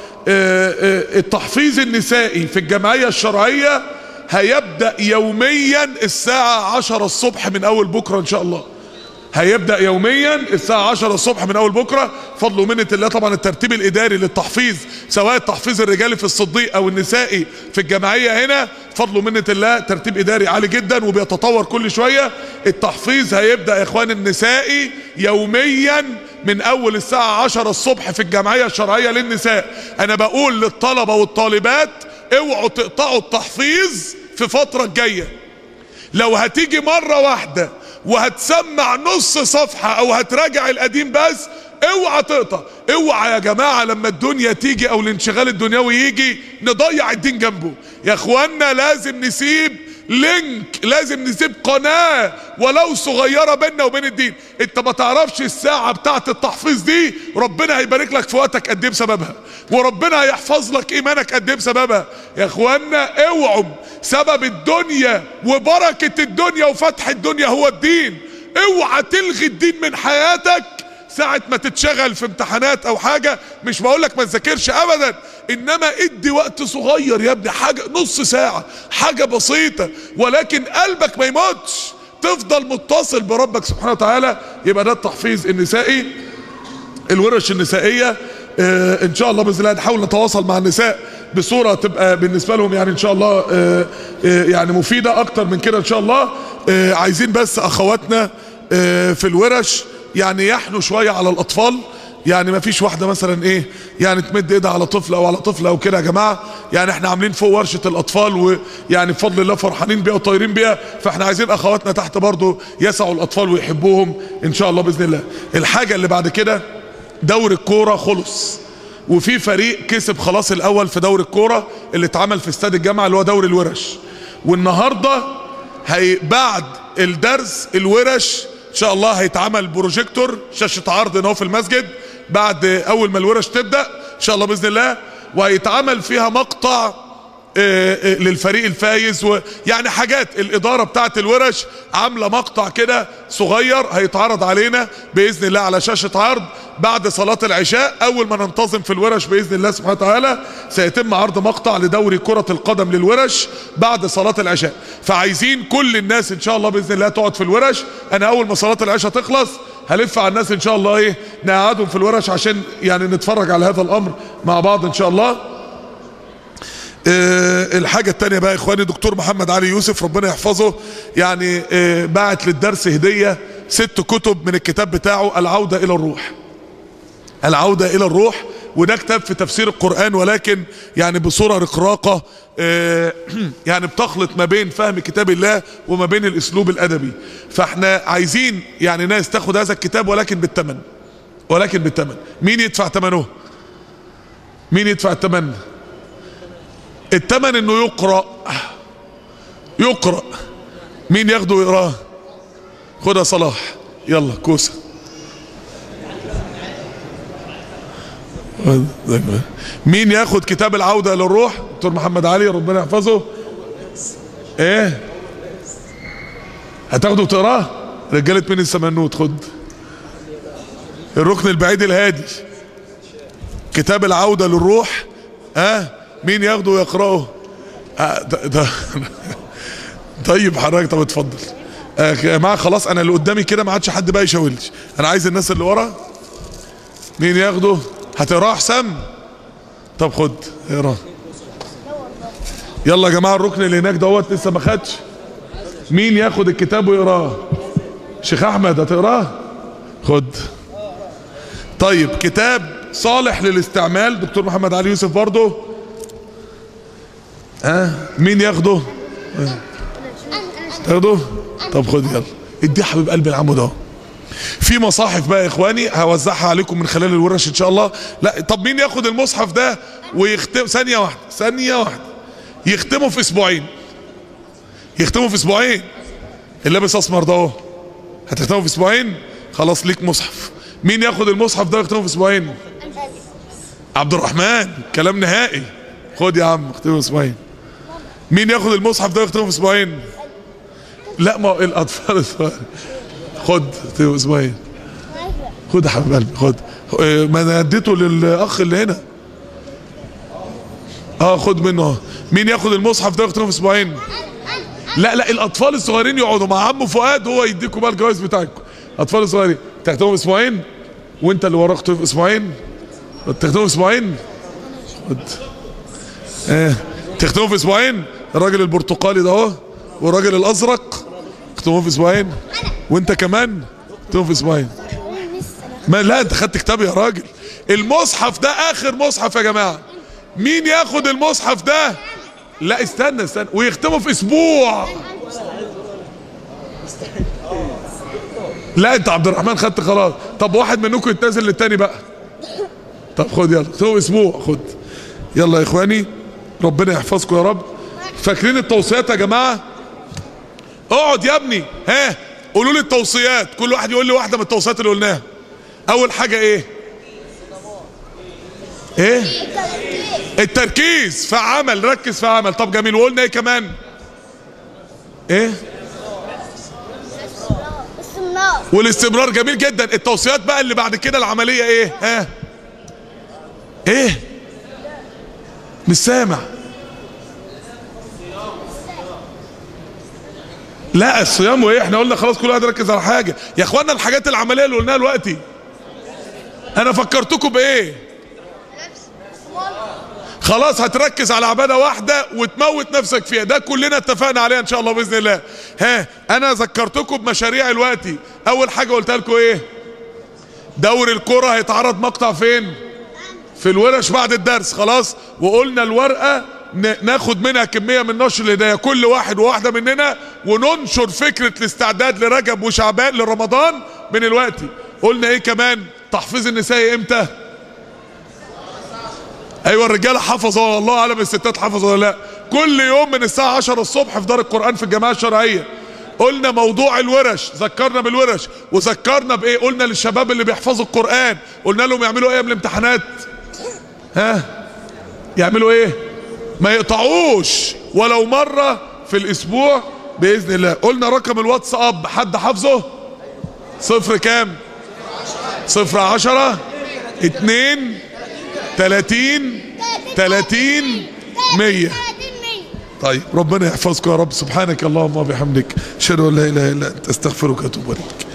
Speaker 1: التحفيظ النسائي في الجمعيه الشرعيه هيبدا يوميا الساعه عشرة الصبح من اول بكره ان شاء الله. هيبدأ يوميا الساعة عشرة الصبح من اول بكرة، فضل ومنة الله. طبعا الترتيب الاداري للتحفيظ سواء التحفيظ الرجالي في الصديق او النسائي في الجمعية هنا فضل ومنة الله ترتيب اداري عالي جدا وبيتطور كل شوية. التحفيظ هيبدأ يا اخوان النسائي يوميا من اول الساعة عشرة الصبح في الجمعية الشرعية للنساء. انا بقول للطلبة والطالبات اوعوا تقطعوا التحفيظ في فترة الجاية. لو هتيجي مرة واحدة وهتسمع نص صفحة او هتراجع القديم بس اوعى تقطع. اوعى يا جماعة لما الدنيا تيجي او الانشغال الدنيوي يجي نضيع الدين جنبه. يا اخوانا لازم نسيب لينك، لازم نسيب قناة ولو صغيرة بيننا وبين الدين. انت ما تعرفش الساعة بتاعت التحفيظ دي ربنا هيبارك لك في وقتك قد ايه بسببها، وربنا هيحفظ لك ايمانك قد ايه بسببها. يا اخوانا اوعوا سبب الدنيا وبركة الدنيا وفتح الدنيا هو الدين. اوعى تلغي الدين من حياتك ساعة ما تتشغل في امتحانات او حاجة. مش بقولك ما تذاكرش ابدا، انما ادي وقت صغير يا ابني، حاجة نص ساعة، حاجة بسيطة، ولكن قلبك ما يموتش، تفضل متصل بربك سبحانه وتعالى. يبقى ده التحفيظ النسائي. الورش النسائية اه ان شاء الله باذن الله نحاول نتواصل مع النساء بصورة تبقى بالنسبة لهم يعني ان شاء الله اه اه يعني مفيدة اكتر من كده ان شاء الله. اه عايزين بس اخواتنا اه في الورش يعني يحنوا شوية على الاطفال. يعني ما فيش واحدة مثلا ايه يعني تمد ايدها على طفل او على طفل او كده. يا جماعة يعني احنا عاملين فوق ورشة الاطفال ويعني بفضل الله فرحانين بيها وطايرين بيها، فاحنا عايزين اخواتنا تحت برضو يسعوا الاطفال ويحبوهم ان شاء الله باذن الله. الحاجة اللي بعد كده دور الكورة خلص، وفي فريق كسب خلاص الاول في دور الكورة اللي اتعمل في استاد الجامعة اللي هو دور الورش. والنهاردة هي بعد الدرس الورش ان شاء الله هيتعمل بروجيكتور شاشة عرض هنا في المسجد بعد اول ما الورش تبدأ ان شاء الله باذن الله، وهيتعمل فيها مقطع للفريق الفايز، ويعني حاجات الاداره بتاعت الورش عامله مقطع كده صغير هيتعرض علينا باذن الله على شاشه عرض بعد صلاه العشاء. اول ما ننتظم في الورش باذن الله سبحانه وتعالى سيتم عرض مقطع لدوري كره القدم للورش بعد صلاه العشاء. فعايزين كل الناس ان شاء الله باذن الله تقعد في الورش. انا اول ما صلاه العشاء تخلص هلف على الناس ان شاء الله ايه نقعدهم في الورش عشان يعني نتفرج على هذا الامر مع بعض ان شاء الله. أه الحاجة التانية بقى يا اخواني، دكتور محمد علي يوسف ربنا يحفظه يعني أه بعت للدرس هدية ست كتب من الكتاب بتاعه العودة الى الروح. العودة الى الروح، وده كتاب في تفسير القرآن ولكن يعني بصورة رقراقة أه يعني بتخلط ما بين فهم كتاب الله وما بين الاسلوب الادبي. فاحنا عايزين يعني ناس تاخد هذا الكتاب ولكن بالثمن، ولكن بالثمن. مين يدفع ثمنه؟ مين يدفع الثمن؟ الثمن انه يقرأ يقرأ. مين ياخده ويقراه؟ خدها صلاح، يلا كوسة. مين ياخد كتاب العودة للروح؟ دكتور محمد علي ربنا يحفظه. ايه هتاخده وتقراه؟ رجالة من السمنوت خد الركن البعيد الهادي كتاب العودة للروح، ها أه؟ مين ياخده ويقرأه؟ أه ده ده طيب حضرتك، طب اتفضل. أه يا جماعة خلاص انا اللي قدامي كده ما عادش حد بقى يشاولش، انا عايز الناس اللي ورا. مين ياخده؟ هتقراه حسام؟ طب خد اقراه. يلا يا جماعة الركن اللي هناك دوت لسه ما خدش. مين ياخد الكتاب ويقراه؟ شيخ احمد هتقراه؟ خد. طيب كتاب صالح للاستعمال دكتور محمد علي يوسف برضه. ها أه؟ مين ياخده؟ تاخده؟ طب خد يلا ادي حبيب قلبي العمود اهو. في مصاحف بقى يا اخواني هوزعها عليكم من خلال الورش ان شاء الله. لا طب مين ياخد المصحف ده ويختم ثانية واحدة ثانية واحدة يختمه في اسبوعين؟ يختمه في اسبوعين. اللي لابس اسمر ده اهو هتختمه في اسبوعين؟ خلاص ليك مصحف. مين ياخد المصحف ده يختمه في اسبوعين؟ عبد الرحمن كلام نهائي. خد يا عم اختمه في اسبوعين. مين ياخد المصحف ده يختمه في اسبوعين؟ لا ما الاطفال الصغار. خد اختمه في اسبوعين. خد يا حبيب قلبي خد. ما انا اديته للاخ اللي هنا. اه خد منه اهو. مين ياخد المصحف ده يختمه في اسبوعين؟ لا لا الاطفال الصغيرين يقعدوا مع عمو فؤاد هو يديكم بقى الجوائز بتاعتكم. اطفال الصغيرين تختموا في اسبوعين، وانت اللي وراك تختموا في اسبوعين. تختموا في اسبوعين. خد. اه تختموا في اسبوعين. الراجل البرتقالي ده اهو والراجل الازرق اختموا في اسبوعين، وانت كمان اختموا في اسبوعين. ما لا انت خدت كتاب يا راجل. المصحف ده اخر مصحف يا جماعه. مين ياخد المصحف ده؟ لا استنى استنى ويختموا في اسبوع. لا انت عبد الرحمن خدت خلاص. طب واحد منكم يتنازل للتاني بقى. طب خد يلا اختموا اسبوع. خد يلا يا اخواني ربنا يحفظكم يا رب. فاكرين التوصيات يا جماعه؟ اقعد يا ابني ها قولوا لي التوصيات، كل واحد يقول لي واحده من التوصيات اللي قلناها. اول حاجه ايه؟ ايه؟ التركيز في عمل، ركز في عمل. طب جميل. وقلنا ايه كمان؟ ايه؟ والاستمرار. جميل جدا. التوصيات بقى اللي بعد كده العمليه ايه؟ ها ايه؟ مش سامع. لا الصيام وايه؟ احنا قلنا خلاص كل واحد يركز على حاجه يا اخوانا. الحاجات العمليه اللي قلناها دلوقتي انا فكرتكم بايه؟ خلاص هتركز على عباده واحده وتموت نفسك فيها. ده كلنا اتفقنا عليها ان شاء الله باذن الله. ها انا ذكرتكم بمشاريع دلوقتي. اول حاجه قلتها لكم ايه؟ دوري الكره هيتعرض مقطع فين؟ في الورش بعد الدرس. خلاص. وقلنا الورقه ناخد منها كميه من نشر الهدايه كل واحد وواحده مننا، وننشر فكره الاستعداد لرجب وشعبان لرمضان من الوقت. قلنا ايه كمان؟ تحفيظ النساء امتى؟ ايوه الرجاله حفظوا، الله اعلم الستات حفظوا ولا لا. كل يوم من الساعه عشرة الصبح في دار القران في الجماعه الشرعيه. قلنا موضوع الورش، ذكرنا بالورش وذكرنا بايه؟ قلنا للشباب اللي بيحفظوا القران قلنا لهم يعملوا ايه من الامتحانات؟ ها يعملوا ايه؟ ما يقطعوش ولو مره في الاسبوع باذن الله. قلنا رقم الواتساب حد حافظه؟ صفر كام؟ صفر عشرة اتنين تلاتين تلاتين مية. طيب ربنا يحفظكم يا رب. سبحانك اللهم وبحمدك اشهد ان لا اله الا انت استغفرك واتوب اليك.